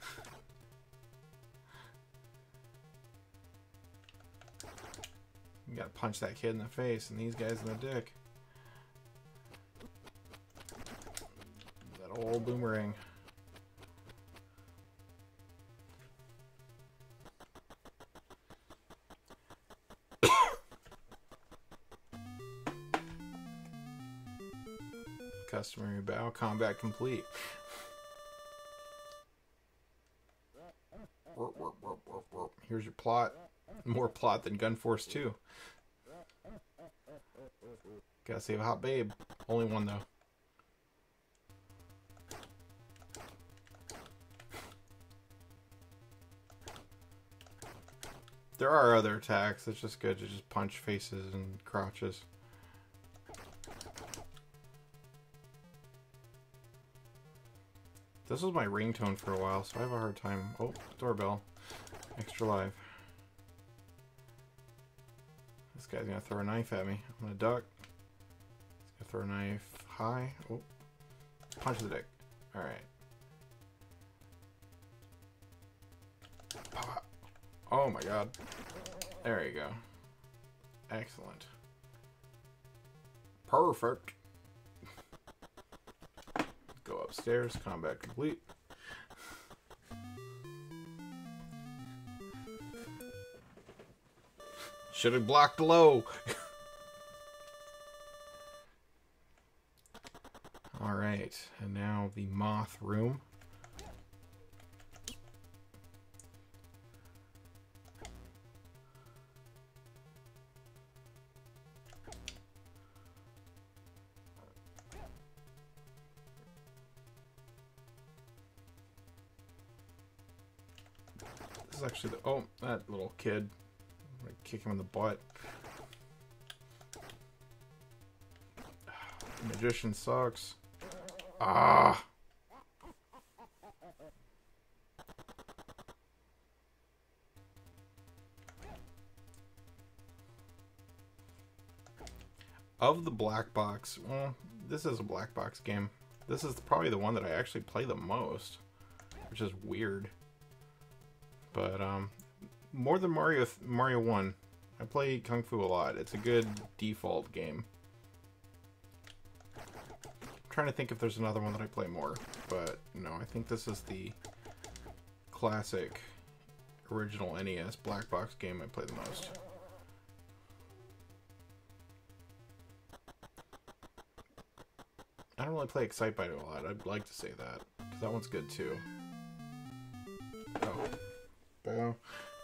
You gotta punch that kid in the face and these guys in the dick. That old boomerang. Customary bow, combat complete. Here's your plot. More plot than Gun Force 2. Gotta save a hot babe. Only one though. There are other attacks. It's just good to just punch faces and crotches. This was my ringtone for a while, so I have a hard time. Oh, doorbell. Extra live. This guy's gonna throw a knife at me. I'm gonna duck. He's gonna throw a knife high. Oh. Punch the dick. Alright. Pop. Oh my god. There you go. Excellent. Perfect. Go upstairs. Combat complete. Should have blocked low. Alright, and now the moth room. This is actually the... Oh, that little kid. I'm gonna kick him in the butt. Magician sucks. Ah! Of the black box, well, this is a black box game. This is probably the one that I actually play the most, which is weird. But, more than Mario 1. I play Kung Fu a lot. It's a good default game. I'm trying to think if there's another one that I play more, but no, I think this is the classic original NES black box game I play the most. I don't really play Excitebike a lot. I'd like to say that, because that one's good too. Oh. Bow.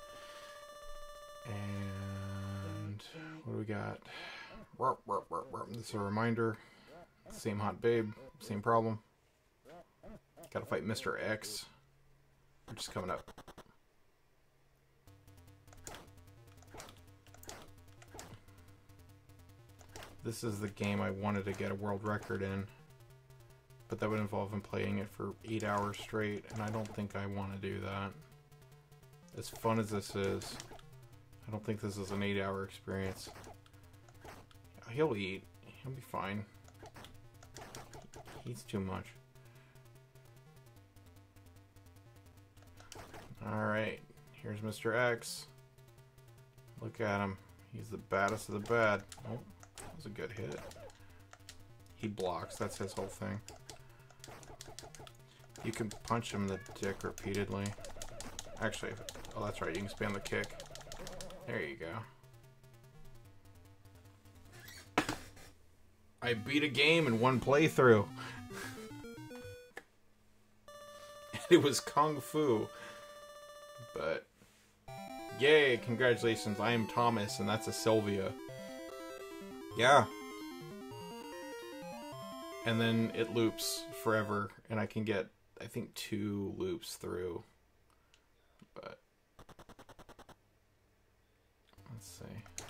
And what do we got? This is a reminder. Same hot babe, same problem. Gotta fight Mr. X, which is coming up. This is the game I wanted to get a world record in, but that would involve him playing it for 8 hours straight, and I don't think I want to do that. As fun as this is, I don't think this is an 8-hour experience. He'll eat. He'll be fine. He eats too much. Alright. Here's Mr. X. Look at him. He's the baddest of the bad. Oh, that was a good hit. He blocks. That's his whole thing. You can punch him in the dick repeatedly. Actually, oh, that's right. You can spam the kick. There you go. I beat a game in one playthrough. It was Kung Fu. But, yay, congratulations. I am Thomas, and that's a Sylvia. Yeah. And then it loops forever, and I can get, I think, 2 loops through. But, let's see.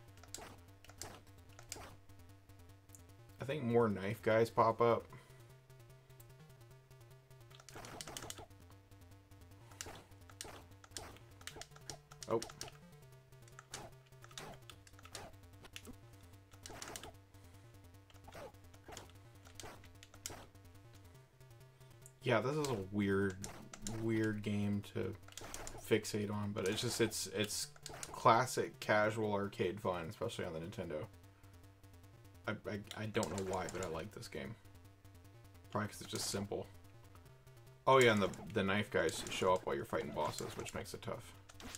I think more knife guys pop up. Oh. Yeah, this is a weird game to fixate on, but it's just it's classic casual arcade fun, especially on the Nintendo. I don't know why, but I like this game. Probably because it's just simple. Oh yeah, and the knife guys show up while you're fighting bosses, which makes it tough.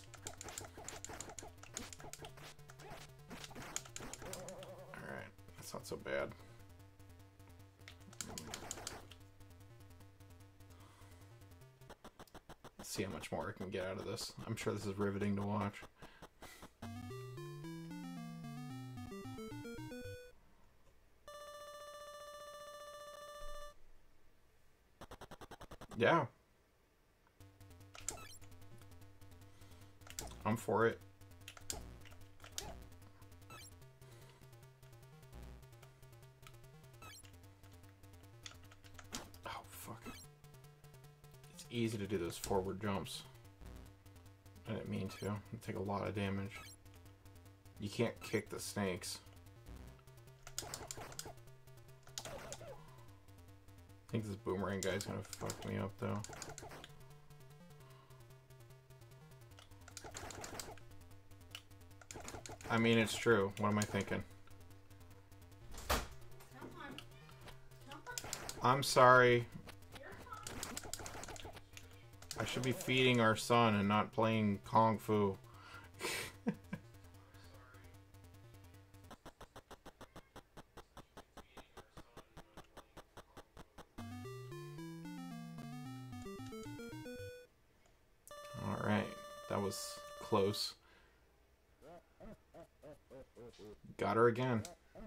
Alright, that's not so bad. Let's see how much more I can get out of this. I'm sure this is riveting to watch. Yeah. I'm for it. Oh, fuck. It's easy to do those forward jumps. I didn't mean to. It take a lot of damage. You can't kick the snakes. I think this boomerang guy's gonna fuck me up, though. I mean, it's true. What am I thinking? I'm sorry. I should be feeding our son and not playing Kung Fu. Alright, that was close. Got her again.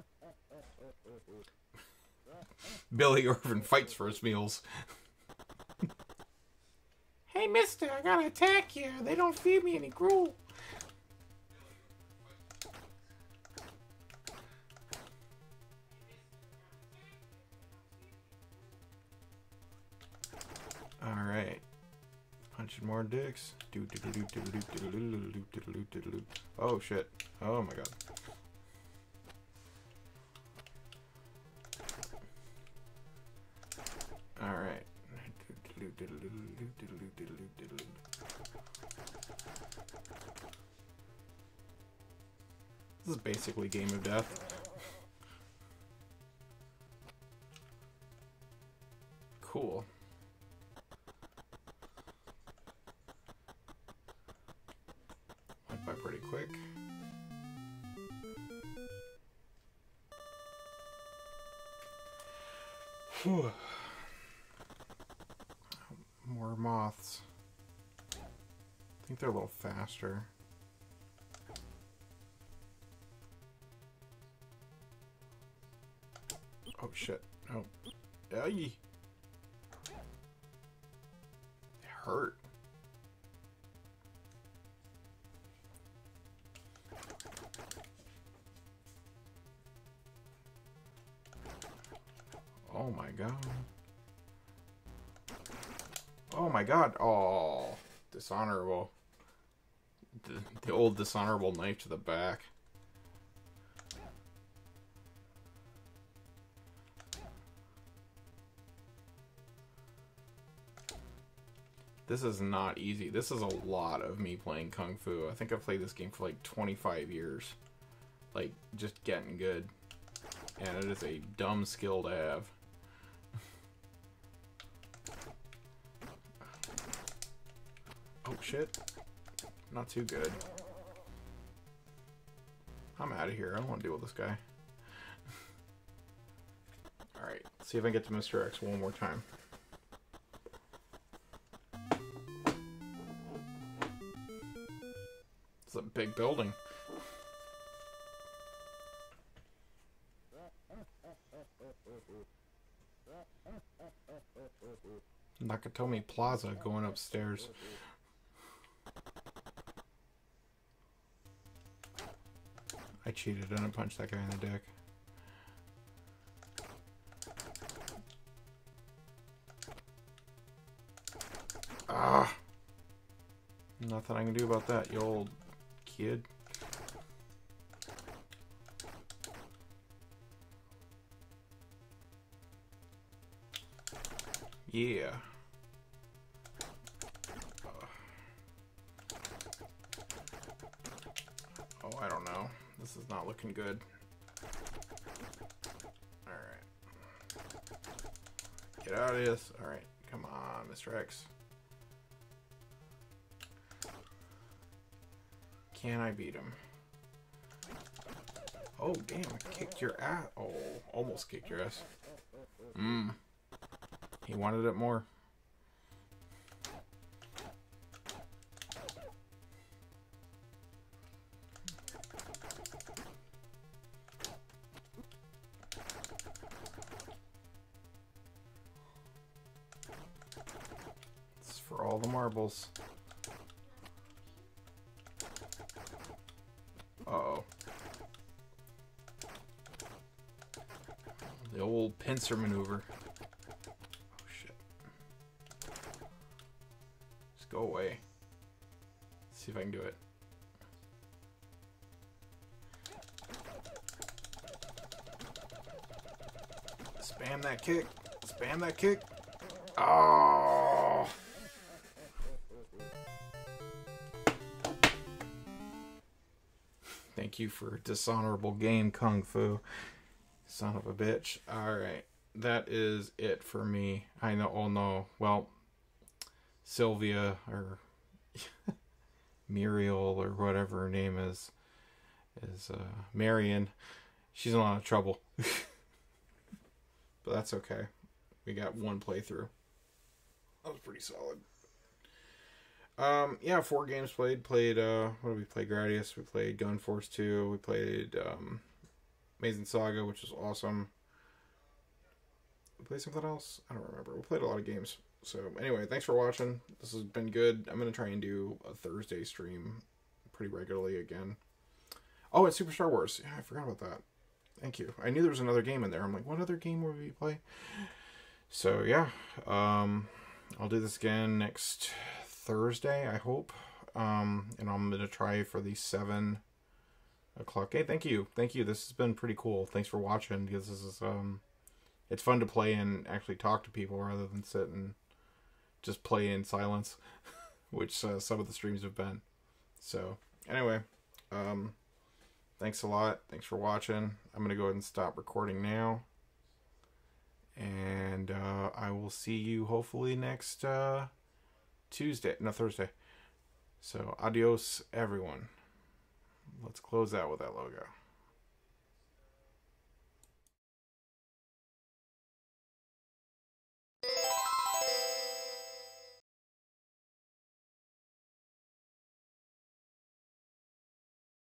Billy Irvin fights for his meals. Hey mister, I gotta attack you. They don't feed me any gruel. Alright. Punching more dicks. Oh shit. Oh my god. Alright. This is basically Game of Death. Cool. Went by pretty quick. Whew. More moths. I think they're a little faster. Oh shit. Oh. Ay. It hurt. Oh my god. Oh my god. Oh, dishonorable. the old dishonorable knife to the back. This is not easy. This is a lot of me playing Kung Fu. I think I've played this game for like 25 years. Like, just getting good. And it is a dumb skill to have. Oh, shit. Not too good. I'm out of here. I don't want to deal with this guy. Alright, see if I can get to Mr. X one more time. It's a big building. Nakatomi Plaza going upstairs. I cheated and I punched that guy in the dick. Ah! Nothing I can do about that, you old kid. Yeah. Oh, I don't know. This is not looking good. Alright. Get out of this. Alright. Come on, Mr. X. Can I beat him? Oh, damn. I kicked your ass. Oh, almost kicked your ass. He wanted it more. This is for all the marbles. Uh-oh. The old pincer maneuver. Go away. Let's see if I can do it. Spam that kick. Spam that kick. Oh! Thank you for dishonorable game, Kung Fu. Son of a bitch. Alright. That is it for me. I know. Oh no. Well, Sylvia or Muriel or whatever her name is Marion. She's in a lot of trouble. But that's okay. We got one playthrough. That was pretty solid. Yeah, 4 games played. Played, what did we play? Gradius. We played Gun Force 2. We played, Mazin Saga, which was awesome. We played something else? I don't remember. We played a lot of games. So, anyway, thanks for watching. This has been good. I'm going to try and do a Thursday stream pretty regularly again. Oh, it's Super Star Wars. Yeah, I forgot about that. Thank you. I knew there was another game in there. I'm like, what other game will we play? So, yeah. I'll do this again next Thursday, I hope. And I'm going to try for the 7 o'clock. Hey, thank you. Thank you. This has been pretty cool. Thanks for watching, because this is, it's fun to play and actually talk to people rather than sit and just play in silence, which some of the streams have been. So, anyway, thanks a lot. Thanks for watching. I'm going to go ahead and stop recording now. And I will see you hopefully next Thursday. So, adios, everyone. Let's close out with that logo.